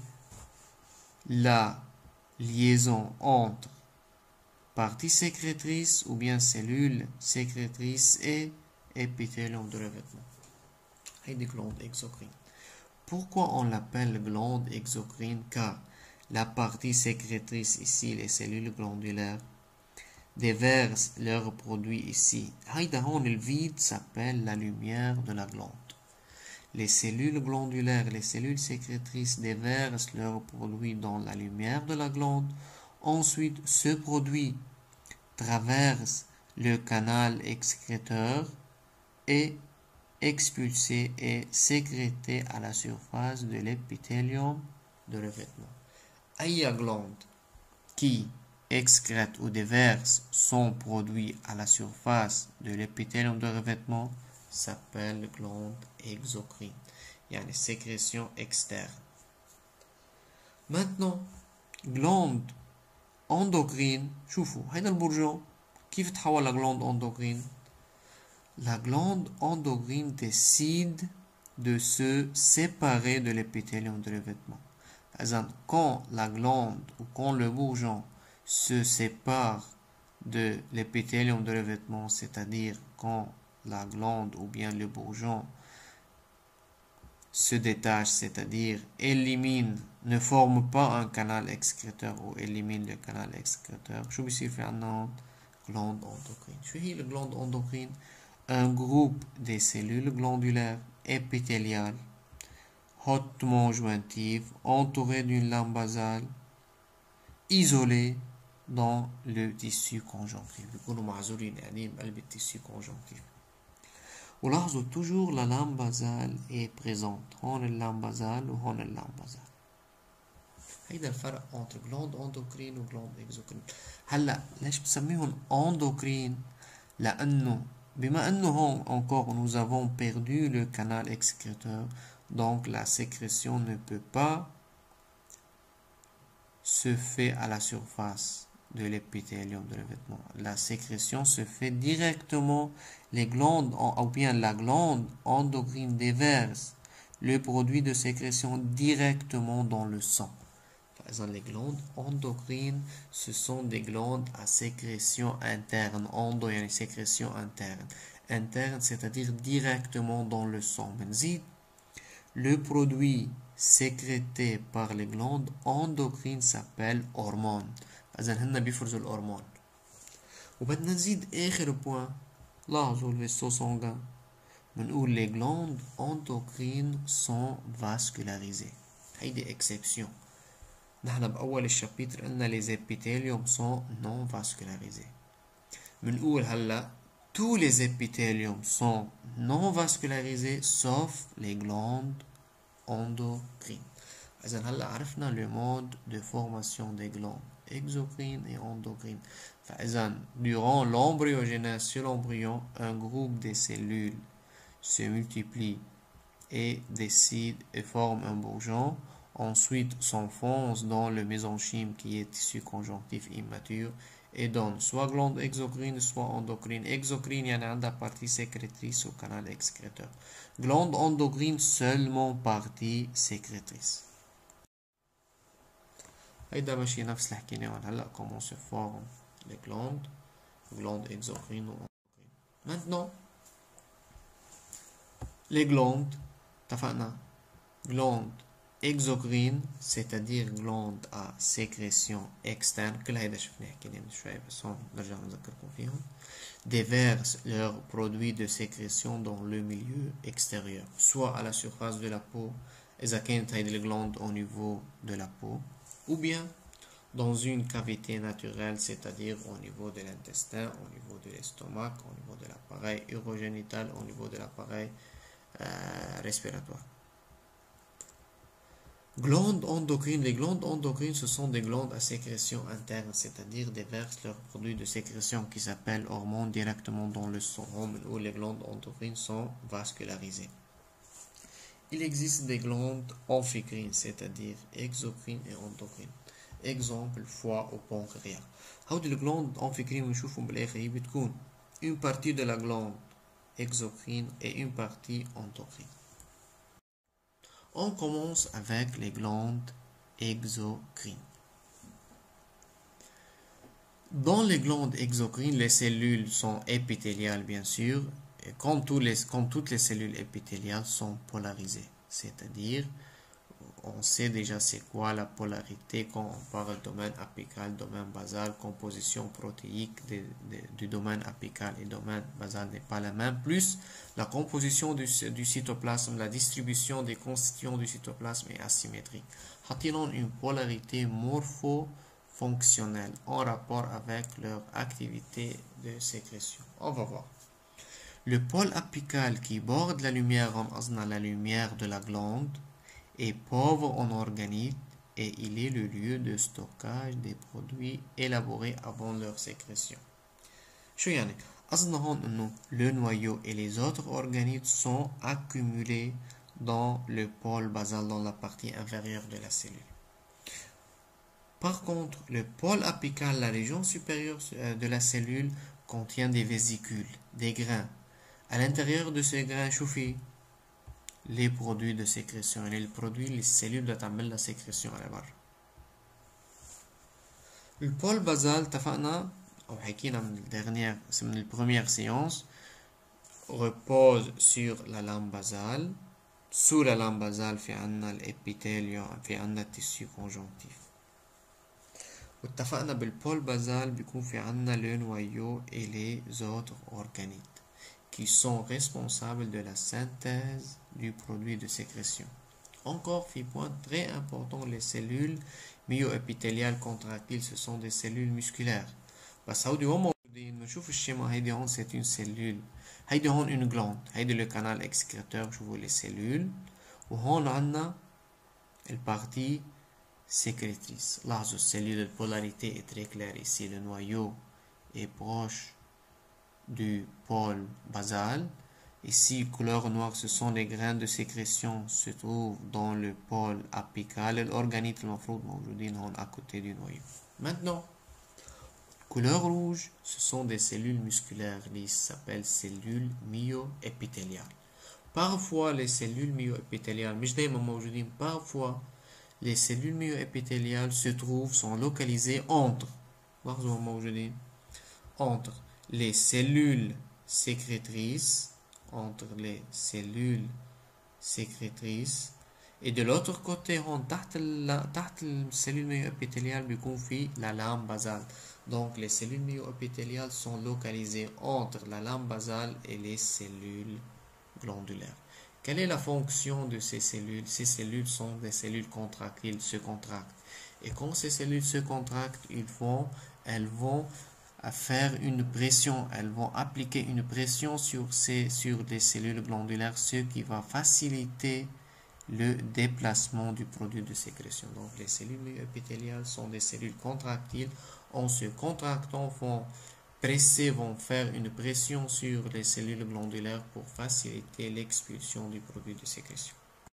la liaison entre partie sécrétrice ou bien cellule sécrétrice et épithélium de revêtement. Et des glandes exocrines. Pourquoi on l'appelle glande exocrine? Car la partie sécrétrice ici, les cellules glandulaires, déversent leurs produits ici. Le vide s'appelle la lumière de la glande. Les cellules glandulaires, les cellules sécrétrices déversent leurs produits dans la lumière de la glande. Ensuite, ce produit traverse le canal excréteur et expulsé et sécrété à la surface de l'épithélium de revêtement. Aïe glande qui excrète ou déverse son produit à la surface de l'épithélium de revêtement s'appelle glande exocrine. Il y a une sécrétion externe. Maintenant, glande endocrine. شوفوا هذا البرجون كيف تحول لغلاند endocrine. La glande endocrine décide de se séparer de l'épithélium de revêtement. Par exemple, quand la glande ou quand le bourgeon se sépare de l'épithélium de revêtement, c'est-à-dire quand la glande ou bien le bourgeon se détache, c'est-à-dire élimine, ne forme pas un canal excréteur ou élimine le canal excréteur. شو بيصير في عنا glande endocrine. شو هي الجلاند endocrine? Un groupe des cellules glandulaires épithéliales hautement jointives entourées d'une lame basale isolée dans le tissu conjonctif. بيكونوا معزولين يعني بقلب التيسيو conjonctif. ولاحظوا toujours la lame basale est présente. هون اللام بازال وهون اللام بازال. هيدا الفرق entre glande endocrine و glande exocrine. هلا ليش بسميهم endocrine؟ لأنه بما أنه هون encore nous avons perdu le canal excréteur, donc la sécrétion ne peut pas se faire à la surface de l'épithélium de revêtement. La sécrétion se fait directement, les glandes, ou bien la glande endocrine déverse le produit de sécrétion directement dans le sang. Par exemple, les glandes endocrines, ce sont des glandes à sécrétion interne. Endo, il y a une sécrétion interne. Interne, c'est-à-dire directement dans le sang. Benzid, le produit sécrété par les glandes endocrines s'appelle hormone. فإذا هن بيفرزوا الهرمون. وبدنا نزيد آخر بوان. لاحظوا الفيسو sanguin. بنقول les glandes endocrines sont vascularisées. هيدي exception. نحن بأول الشابيتر قلنا les épithéliums sont non vascularisés. بنقول هلا tous les épithéliums sont non vascularisés sauf les glandes endocrines. إذا هلا عرفنا le mode de formation des glandes exocrines et endocrines. فإذا durant l'embryogenèse chez l'embryon, un groupe de cellules se multiplie et décide et forme un bourgeon. Ensuite s'enfonce dans le mésenchyme qui est tissu conjonctif immature et donne soit glande exocrine soit endocrine. Exocrine يعني عندها partie sécrétrice au canal excréteur. Glande endocrine seulement partie sécrétrice. هيدا ماشي نفس اللي حكيناه هلا comment se forment les glandes exocrines ou endocrines. Maintenant les glandes اتفقنا glandes exocrines c'est-à-dire glandes à sécrétion externe كل هيدا شفناه حكينا من شوي بس هون نرجع نذكركم فيهم déversent leurs produits de sécrétion dans le milieu extérieur soit à la surface de la peau إذا كانت هيدي الجلاند au niveau de la peau ou bien dans une cavité naturelle, c'est-à-dire au niveau de l'intestin, au niveau de l'estomac, au niveau de l'appareil urogénital, au niveau de l'appareil respiratoire. Glandes endocrines. Les glandes endocrines, ce sont des glandes à sécrétion interne, c'est-à-dire déversent leurs produits de sécrétion qui s'appellent hormones directement dans le sang, où les glandes endocrines sont vascularisées. Il existe des glandes amphicrines, c'est-à-dire exocrines et endocrines. Exemple, foie ou pancréas. هودي الجلاند amphicrine بنشوفهم بالآخر هي بتكون une partie de la glande exocrine et une partie endocrine. On commence avec les glandes exocrines. Dans les glandes exocrines, les cellules sont épithéliales bien sûr, et comme toutes les cellules épithéliales sont polarisées, c'est-à-dire on sait déjà c'est quoi la polarité quand on parle de domaine apical, domaine basal, composition protéique du domaine apical et domaine basal n'est pas la même, plus la composition du cytoplasme, la distribution des constituants du cytoplasme est asymétrique. A-t-il une polarité morpho-fonctionnelle en rapport avec leur activité de sécrétion? On va voir. Le pôle apical qui borde la lumière, la lumière de la glande, est pauvre en organite et il est le lieu de stockage des produits élaborés avant leur sécrétion. شو يعني؟ قصدنا هون انه le noyau et les autres organites sont accumulés dans le pôle basal, dans la partie inférieure de la cellule. Par contre, le pôle apical, la région supérieure de la cellule, contient des vésicules, des grains. À l'intérieur de ces grains, choufi, les produits de sécrétion. Les produits, les cellules de la sécrétion à la barre. Le pôle basal, اتفقنا أو حكينا من البريمير séance, repose sur la lame basale. Sous la lame basale في عنا الابيثيليوم في عنا التيسيو conjonctif. واتفقنا بالبول basal بيكون في عنا le noyau et les autres organites qui sont responsables de la synthèse du produit de sécrétion. Encore, في point très important, les cellules myoépithéliales contractiles, ce sont des cellules musculaires. بس هودي هم موجودين نشوف الشيما. هيدي هون c'est une cellule, هيدي هون une glande, هيدي le canal excréteur. شوفوا les cellules. وهون عنا الpartie sécrétrice. لاحظوا الcellule, la polarité est très claire ici. Le noyau est proche du pôle basal. Ici, couleur noire, ce sont les graines de sécrétion se trouvent dans le pôle apical. L'organite المفروض موجودين هون à côté du noyau. Maintenant, couleur rouge, ce sont des cellules musculaires qui s'appellent cellules myoépithéliales. Parfois, les cellules myoépithéliales, مش دايما موجودين, parfois, les cellules myoépithéliales se trouvent, sont localisées entre les cellules sécrétrices, et de l'autre côté, تحت الcellule myoépithéliale بيكون في la lame basale. Donc les cellules myoépithéliales sont localisées entre la lame basale et les cellules glandulaires. Quelle est la fonction de ces cellules? Ces cellules sont des cellules contractiles, se contractent. Et quand ces cellules se contractent, elles vont faire une pression, elles vont appliquer une pression sur les cellules glandulaires, ce qui va faciliter le déplacement du produit de sécrétion. Donc les cellules myoépithéliales sont des cellules contractiles. En se contractant, vont faire une pression sur les cellules glandulaires pour faciliter l'expulsion du produit de sécrétion.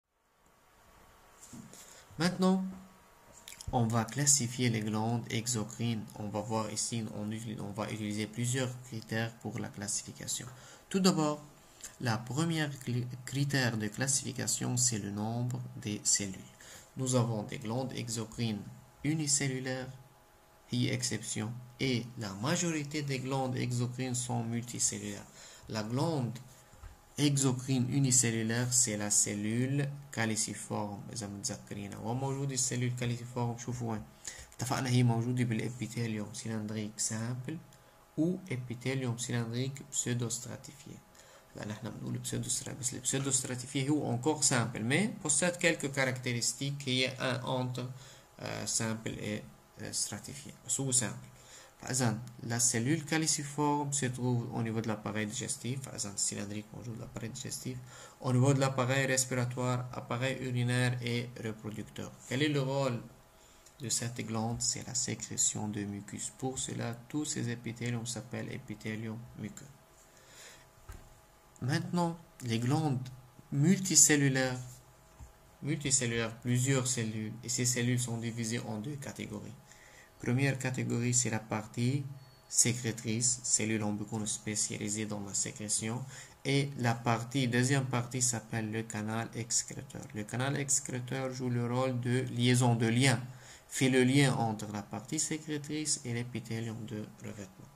Maintenant, on va classifier les glandes exocrines. On va voir ici, on va utiliser plusieurs critères pour la classification. Tout d'abord, la première critère de classification, c'est le nombre des cellules. Nous avons des glandes exocrines unicellulaires, exception, et la majorité des glandes exocrines sont multicellulaires. La glande exocrine unicellulaire, c'est la cellule caliciforme. إذا متذكرينها وموجودة السيلول caliciforme. شوفوا وين اتفقنا هي موجودة بالابيثيليوم cylindrique simple ou épithélium cylindrique pseudostratifié. là نحن بنقول pseudostratifié, بس البسودوستراتيفيé هو encore simple mais possède quelques caractéristiques هي entre simple et stratifié. بس هو simple. فإذا la cellule caliciforme se trouve au niveau de l'appareil digestif. فإذا cylindrique موجود l'appareil digestif. Au niveau de l'appareil respiratoire, appareil urinaire et reproducteur. Quel est le rôle de cette glande? C'est la sécrétion de mucus. Pour cela, tous ces épithéliums s'appellent épithélium muqueux. Maintenant, les glandes multicellulaires, plusieurs cellules, et ces cellules sont divisées en deux catégories. Première catégorie, c'est la partie sécrétrice, cellules ont beaucoup spécialisées dans la sécrétion, et la deuxième partie s'appelle le canal excréteur. Le canal excréteur joue le rôle de liaison, de lien, fait le lien entre la partie sécrétrice et l'épithélium de revêtement.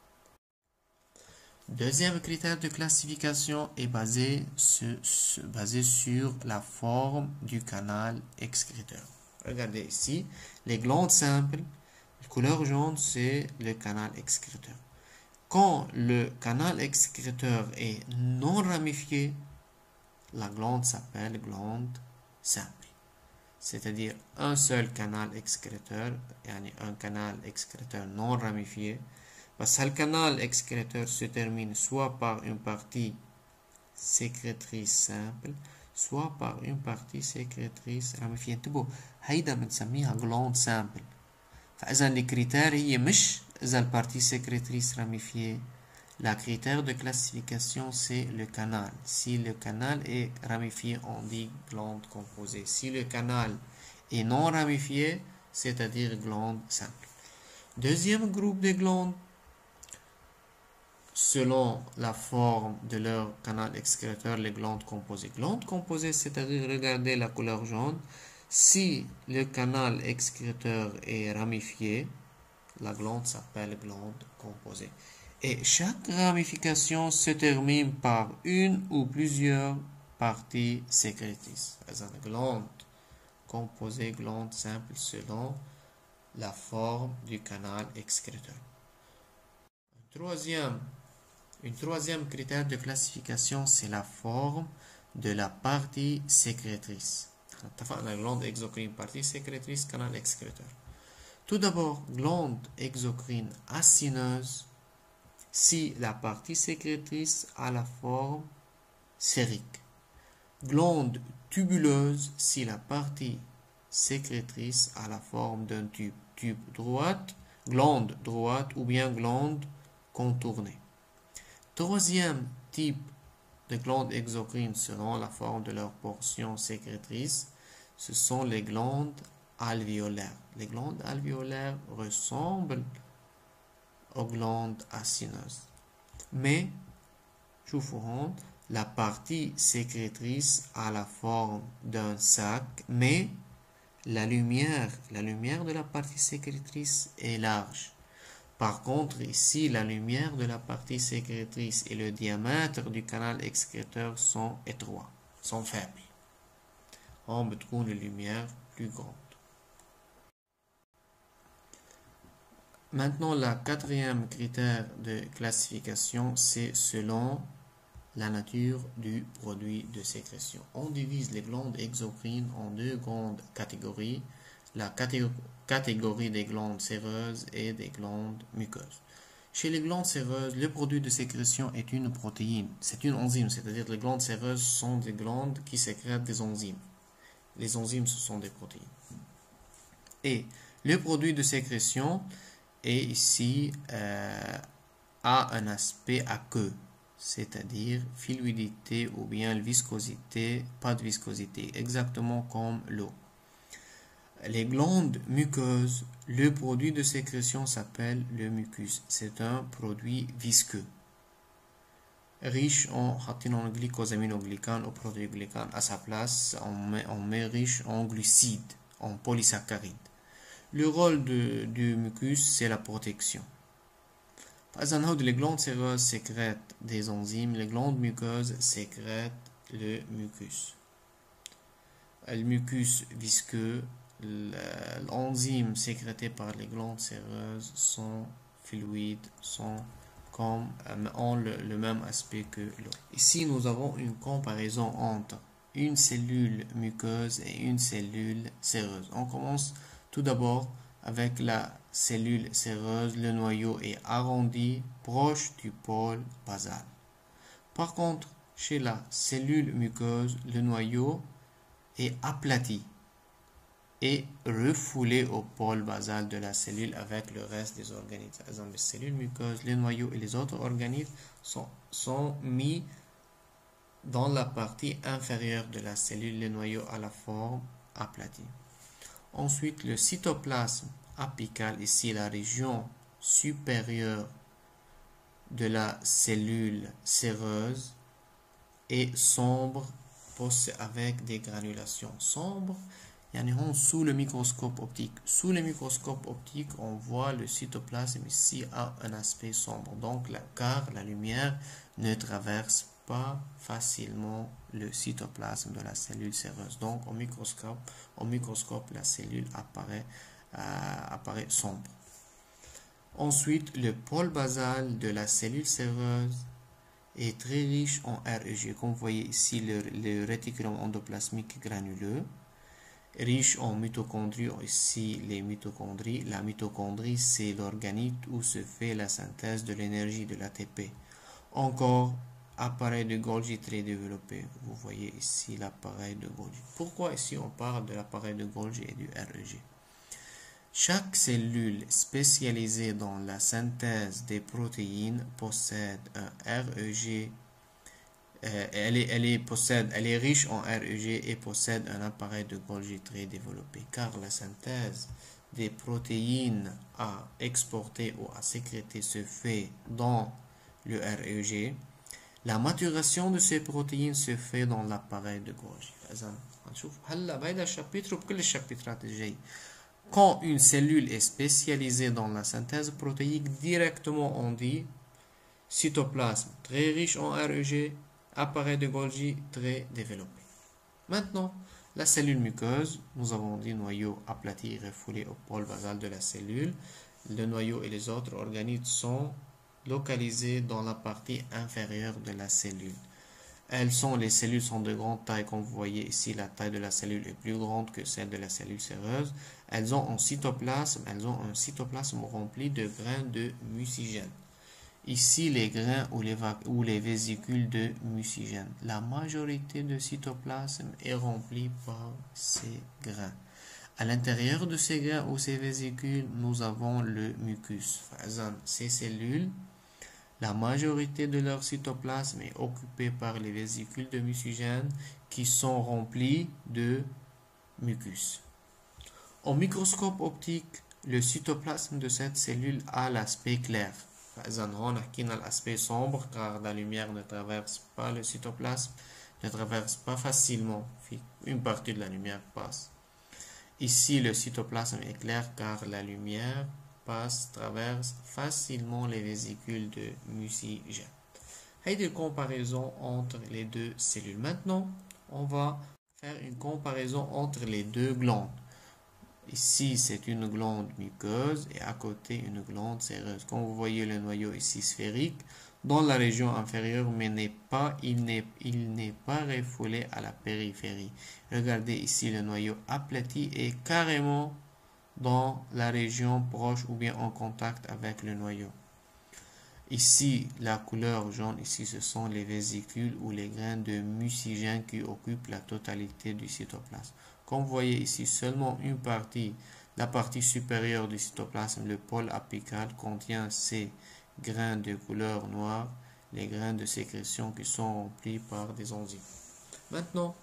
Deuxième critère de classification est basé sur la forme du canal excréteur. Regardez ici, les glandes simples, la couleur jaune, c'est le canal excréteur. Quand le canal excréteur est non ramifié, la glande s'appelle glande simple. C'est-à-dire un seul canal excréteur, un canal excréteur non ramifié. Parce que le canal excréteur se termine soit par une partie sécrétrice simple, soit par une partie sécrétrice ramifiée. انتبهوا هيدا بنسميها glande simple. فإذا الكريتير هي مش إذا البارتي sécrétrice ramifiée. La critère de classification c'est le canal. Si le canal est ramifié, on dit glande composée. Si le canal est non ramifié, c'est-à-dire glande simple. Deuxième groupe de glandes, selon la forme de leur canal excréteur, les glandes composées. Glandes composées, c'est-à-dire, regardez la couleur jaune. Si le canal excréteur est ramifié, La glande s'appelle glande composée. Et chaque ramification se termine par une ou plusieurs parties sécrétrices. La glande composée, glande simple selon la forme du canal excréteur. Une troisième critère de classification, c'est la forme de la partie sécrétrice. La glande exocrine, partie sécrétrice, canal excréteur. Tout d'abord, glande exocrine acineuse si la partie sécrétrice a la forme sphérique. Glande tubuleuse si la partie sécrétrice a la forme d'un tube. Tube droite, glande droite ou bien glande contournée. Troisième type de glandes exocrines selon la forme de leur portion sécrétrice, ce sont les glandes alvéolaires. Les glandes alvéolaires ressemblent aux glandes acineuses. Mais, la partie sécrétrice a la forme d'un sac, mais la lumière de la partie sécrétrice est large. Par contre, ici, la lumière de la partie sécrétrice et le diamètre du canal excréteur sont étroits, sont faibles. On trouve une lumière plus grande. Maintenant, la quatrième critère de classification, c'est selon la nature du produit de sécrétion. On divise les glandes exocrines en deux grandes catégories. La catégorie des glandes séreuses et des glandes muqueuses. Chez les glandes séreuses, le produit de sécrétion est une protéine. C'est une enzyme, c'est-à-dire que les glandes séreuses sont des glandes qui sécrètent des enzymes. Les enzymes, ce sont des protéines. Et le produit de sécrétion est ici a un aspect aqueux, c'est-à-dire fluidité ou bien viscosité, pas de viscosité, exactement comme l'eau. Les glandes muqueuses, le produit de sécrétion s'appelle le mucus. C'est un produit visqueux, riche en glycosaminoglycanes, au produit glycane. À sa place, on met riche en glucides, en polysaccharides. Le rôle du mucus, c'est la protection. Par exemple, les glandes séreuses sécrètent des enzymes, les glandes muqueuses sécrètent le mucus. Le mucus visqueux, l'enzyme sécrétée par les glandes séreuses sont fluides, ont le même aspect que l'eau. Ici, nous avons une comparaison entre une cellule muqueuse et une cellule séreuse. On commence tout d'abord avec la cellule séreuse. Le noyau est arrondi, proche du pôle basal. Par contre, chez la cellule muqueuse, le noyau est aplati et refoulé au pôle basal de la cellule avec le reste des organismes. Par exemple, les cellules muqueuses, les noyaux et les autres organismes sont mis dans la partie inférieure de la cellule, le noyau à la forme aplatie. Ensuite, le cytoplasme apical, ici la région supérieure de la cellule séreuse, est sombre, avec des granulations sombres. Sous le microscope optique. Sous le microscope optique, on voit le cytoplasme ici a un aspect sombre. Donc, car la lumière ne traverse pas facilement le cytoplasme de la cellule séreuse. Donc, au microscope, la cellule apparaît sombre. Ensuite, le pôle basal de la cellule séreuse est très riche en REG. Comme vous voyez ici, le réticulum endoplasmique granuleux, riche en mitochondries, ici les mitochondries. La mitochondrie, c'est l'organite où se fait la synthèse de l'énergie de l'ATP. Encore, appareil de Golgi très développé. Vous voyez ici l'appareil de Golgi. Pourquoi ici on parle de l'appareil de Golgi et du REG? Chaque cellule spécialisée dans la synthèse des protéines possède un REG. Elle est riche en REG et possède un appareil de Golgi très développé, car la synthèse des protéines à exporter ou à sécréter se fait dans le REG. La maturation de ces protéines se fait dans l'appareil de Golgi. Quand une cellule est spécialisée dans la synthèse protéique, directement on dit cytoplasme très riche en REG, appareil de Golgi très développé. Maintenant, la cellule muqueuse, nous avons dit noyau aplati et refoulé au pôle basal de la cellule. Le noyau et les autres organismes sont localisés dans la partie inférieure de la cellule. Les cellules sont de grande taille, comme vous voyez ici, la taille de la cellule est plus grande que celle de la cellule séreuse. Elles ont un cytoplasme rempli de grains de mucigène. Ici, les grains ou les vésicules de mucigène. La majorité de cytoplasme est remplie par ces grains. À l'intérieur de ces grains ou ces vésicules, nous avons le mucus. Ces cellules, la majorité de leur cytoplasme est occupée par les vésicules de mucigène qui sont remplies de mucus. Au microscope optique, le cytoplasme de cette cellule a l'aspect clair. On a l'aspect sombre car la lumière ne traverse pas le cytoplasme, ne traverse pas facilement. Une partie de la lumière passe. Ici, le cytoplasme est clair car la lumière traverse facilement les vésicules de mucigène. Et des comparaisons entre les deux cellules. Maintenant, on va faire une comparaison entre les deux glandes. Ici, c'est une glande muqueuse et à côté, une glande séreuse. Comme vous voyez, le noyau ici sphérique dans la région inférieure, mais il n'est pas refoulé à la périphérie. Regardez ici, le noyau aplati est carrément dans la région proche ou bien en contact avec le noyau. Ici, la couleur jaune, ici, ce sont les vésicules ou les grains de mucigène qui occupent la totalité du cytoplasme. Comme vous voyez ici, seulement une partie, la partie supérieure du cytoplasme, le pôle apical, contient ces grains de couleur noire, les grains de sécrétion qui sont remplis par des enzymes. Maintenant,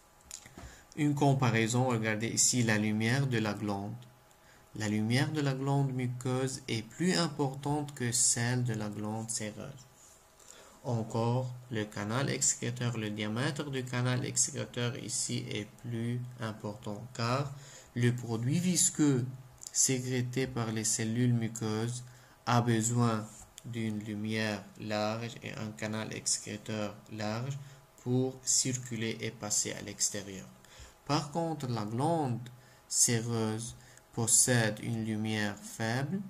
une comparaison, regardez ici la lumière de la glande. La lumière de la glande muqueuse est plus importante que celle de la glande séreuse. Encore, le canal excréteur, le diamètre du canal excréteur ici est plus important car le produit visqueux sécrété par les cellules muqueuses a besoin d'une lumière large et un canal excréteur large pour circuler et passer à l'extérieur. Par contre, la glande séreuse possède une lumière faible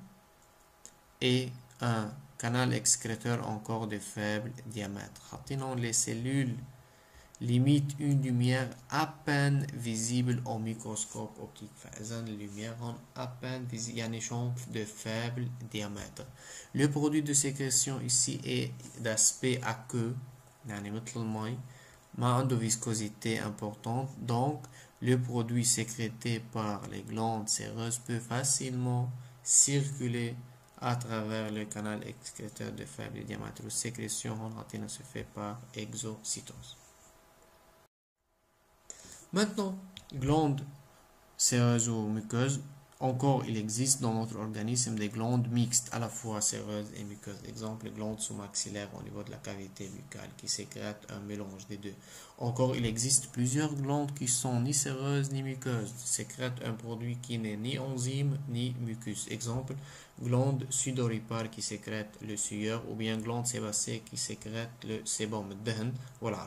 et un canal excréteur encore de faible diamètre. Les cellules limitent une lumière à peine visible au microscope optique. La lumière à peine visible, il y a un de faible diamètre. Le produit de sécrétion ici est d'aspect aqueux, mais de viscosité importante, donc le produit sécrété par les glandes séreuses peut facilement circuler à travers le canal excréteur de faible diamètre. La sécrétion se fait par exocytose. Maintenant, glandes séreuses ou muqueuses. Encore, il existe dans notre organisme des glandes mixtes, à la fois séreuses et muqueuses. Exemple, les glandes sous-maxillaires au niveau de la cavité buccale qui sécrètent un mélange des deux. Encore, il existe plusieurs glandes qui sont ni séreuses ni muqueuses, sécrètent un produit qui n'est ni enzyme ni mucus. Exemple, glande sudoripare qui sécrète le sueur ou bien glande sébacée qui sécrète le sébum. Voilà.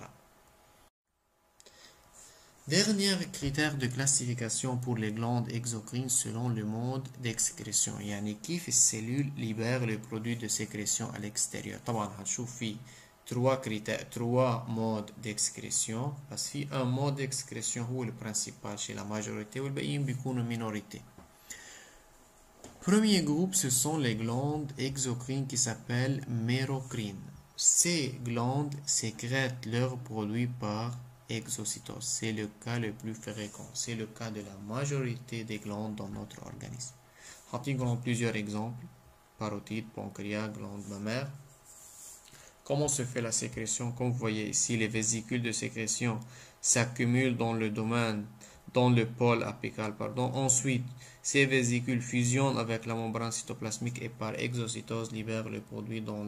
Dernier critère de classification pour les glandes exocrines selon le mode d'excrétion. يعني كيف السيلول libère le produit de sécrétion à l'extérieur. طبعا هنشوف في trois modes d'excrétion بس في un mode d'excrétion هو le principal chez la majorité والباقيين بيكونوا minorité. Premier groupe, ce sont les glandes exocrines qui s'appellent mérocrines. Ces glandes sécrètent leurs produits par exocytose. C'est le cas le plus fréquent. C'est le cas de la majorité des glandes dans notre organisme. Nous plusieurs exemples. Parotide, pancréas, glande mammaire. Comment se fait la sécrétion? Comme vous voyez ici, les vésicules de sécrétion s'accumulent dans le pôle apical. Ensuite, ces vésicules fusionnent avec la membrane cytoplasmique et par exocytose libèrent le produit dans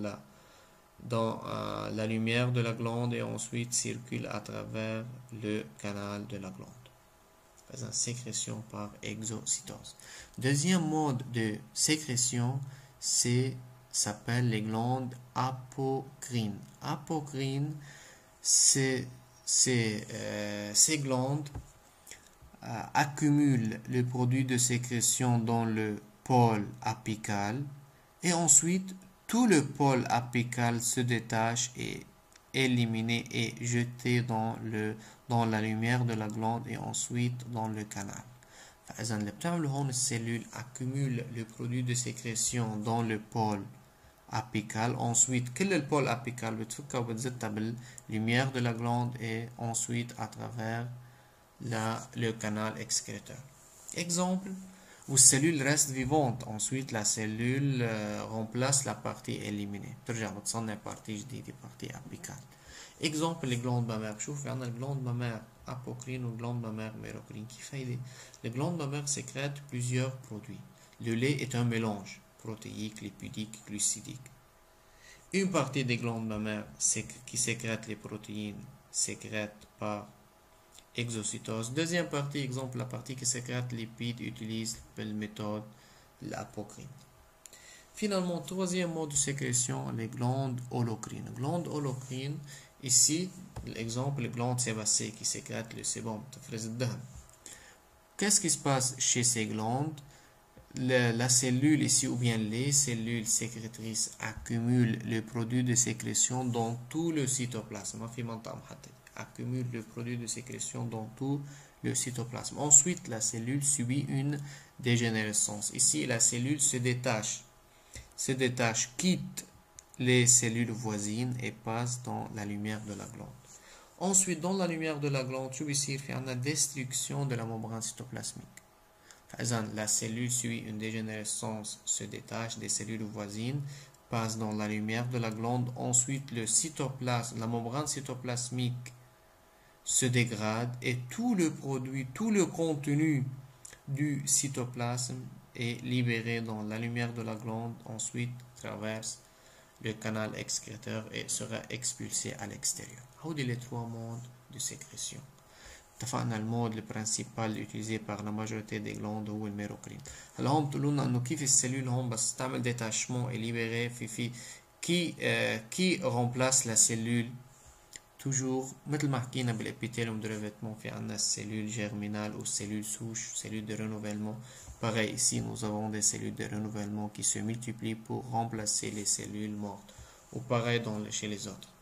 la lumière de la glande et ensuite circule à travers le canal de la glande. sécrétion par exocytose. Deuxième mode de sécrétion, s'appelle les glandes apocrines. Apocrines, ces glandes accumulent le produit de sécrétion dans le pôle apical et ensuite tout le pôle apical se détache et éliminé et jeté dans la lumière de la glande et ensuite dans le canal. فإذا اللي بتعمله هون السيلول accumule le produit de sécrétion dans le pôle apical. Ensuite كل البول apical بتفكها وبتزتها بالlumière de la glande et ensuite à travers le canal excréteur. Exemple où cellule reste vivante, ensuite la cellule remplace la partie éliminée. ترجع بتصنع partie جديدة partie apicale. Exemple les glandes mammaires. شوف في عندنا الجلاند mammaire apocrine ou glande mammaire mérocrine. كيف هيدي؟ Les glandes mammaires sécrètent plusieurs produits. Le lait est un mélange protéique, lipidique, glucidique. Une partie des glandes mammaires qui sécrètent les protéines sécrète par exocytose. Deuxième partie, exemple, la partie qui sécrète les lipides utilise la méthode l'apocrine. Finalement, troisième mode de sécrétion, les glandes holocrines. Glandes holocrines, ici, l'exemple, les glandes sébacées qui sécrètent le sébum. Qu'est-ce qui se passe chez ces glandes? La cellule ici, ou bien les cellules sécrétrices accumulent le produit de sécrétion dans tout le cytoplasme. Accumule le produit de sécrétion dans tout le cytoplasme. Ensuite, la cellule subit une dégénérescence. Ici, la cellule se détache, quitte les cellules voisines et passe dans la lumière de la glande. Ensuite, dans la lumière de la glande, il y a une destruction de la membrane cytoplasmique. La cellule subit une dégénérescence, se détache des cellules voisines, passe dans la lumière de la glande. Ensuite, le cytoplasme, la membrane cytoplasmique se dégrade et tout le produit, tout le contenu du cytoplasme est libéré dans la lumière de la glande, ensuite traverse le canal excréteur et sera expulsé à l'extérieur. هودي les trois modes de sécrétion. اتفقنا المود البرنسيبال utilisé par la majorité des glandes هو الميروكرين. هلا هون بتقولوا لنا انه كيف السيلول هون بس تعمل détachement et libérer qui remplace la cellule. Toujours مثل ما حكينا بالابيثيليوم de revêtement في عندنا cellule germinale ou cellule souche, cellule de renouvellement. Pareil ici nous avons des cellules de renouvellement qui se multiplient pour remplacer les cellules mortes ou pareil chez les autres.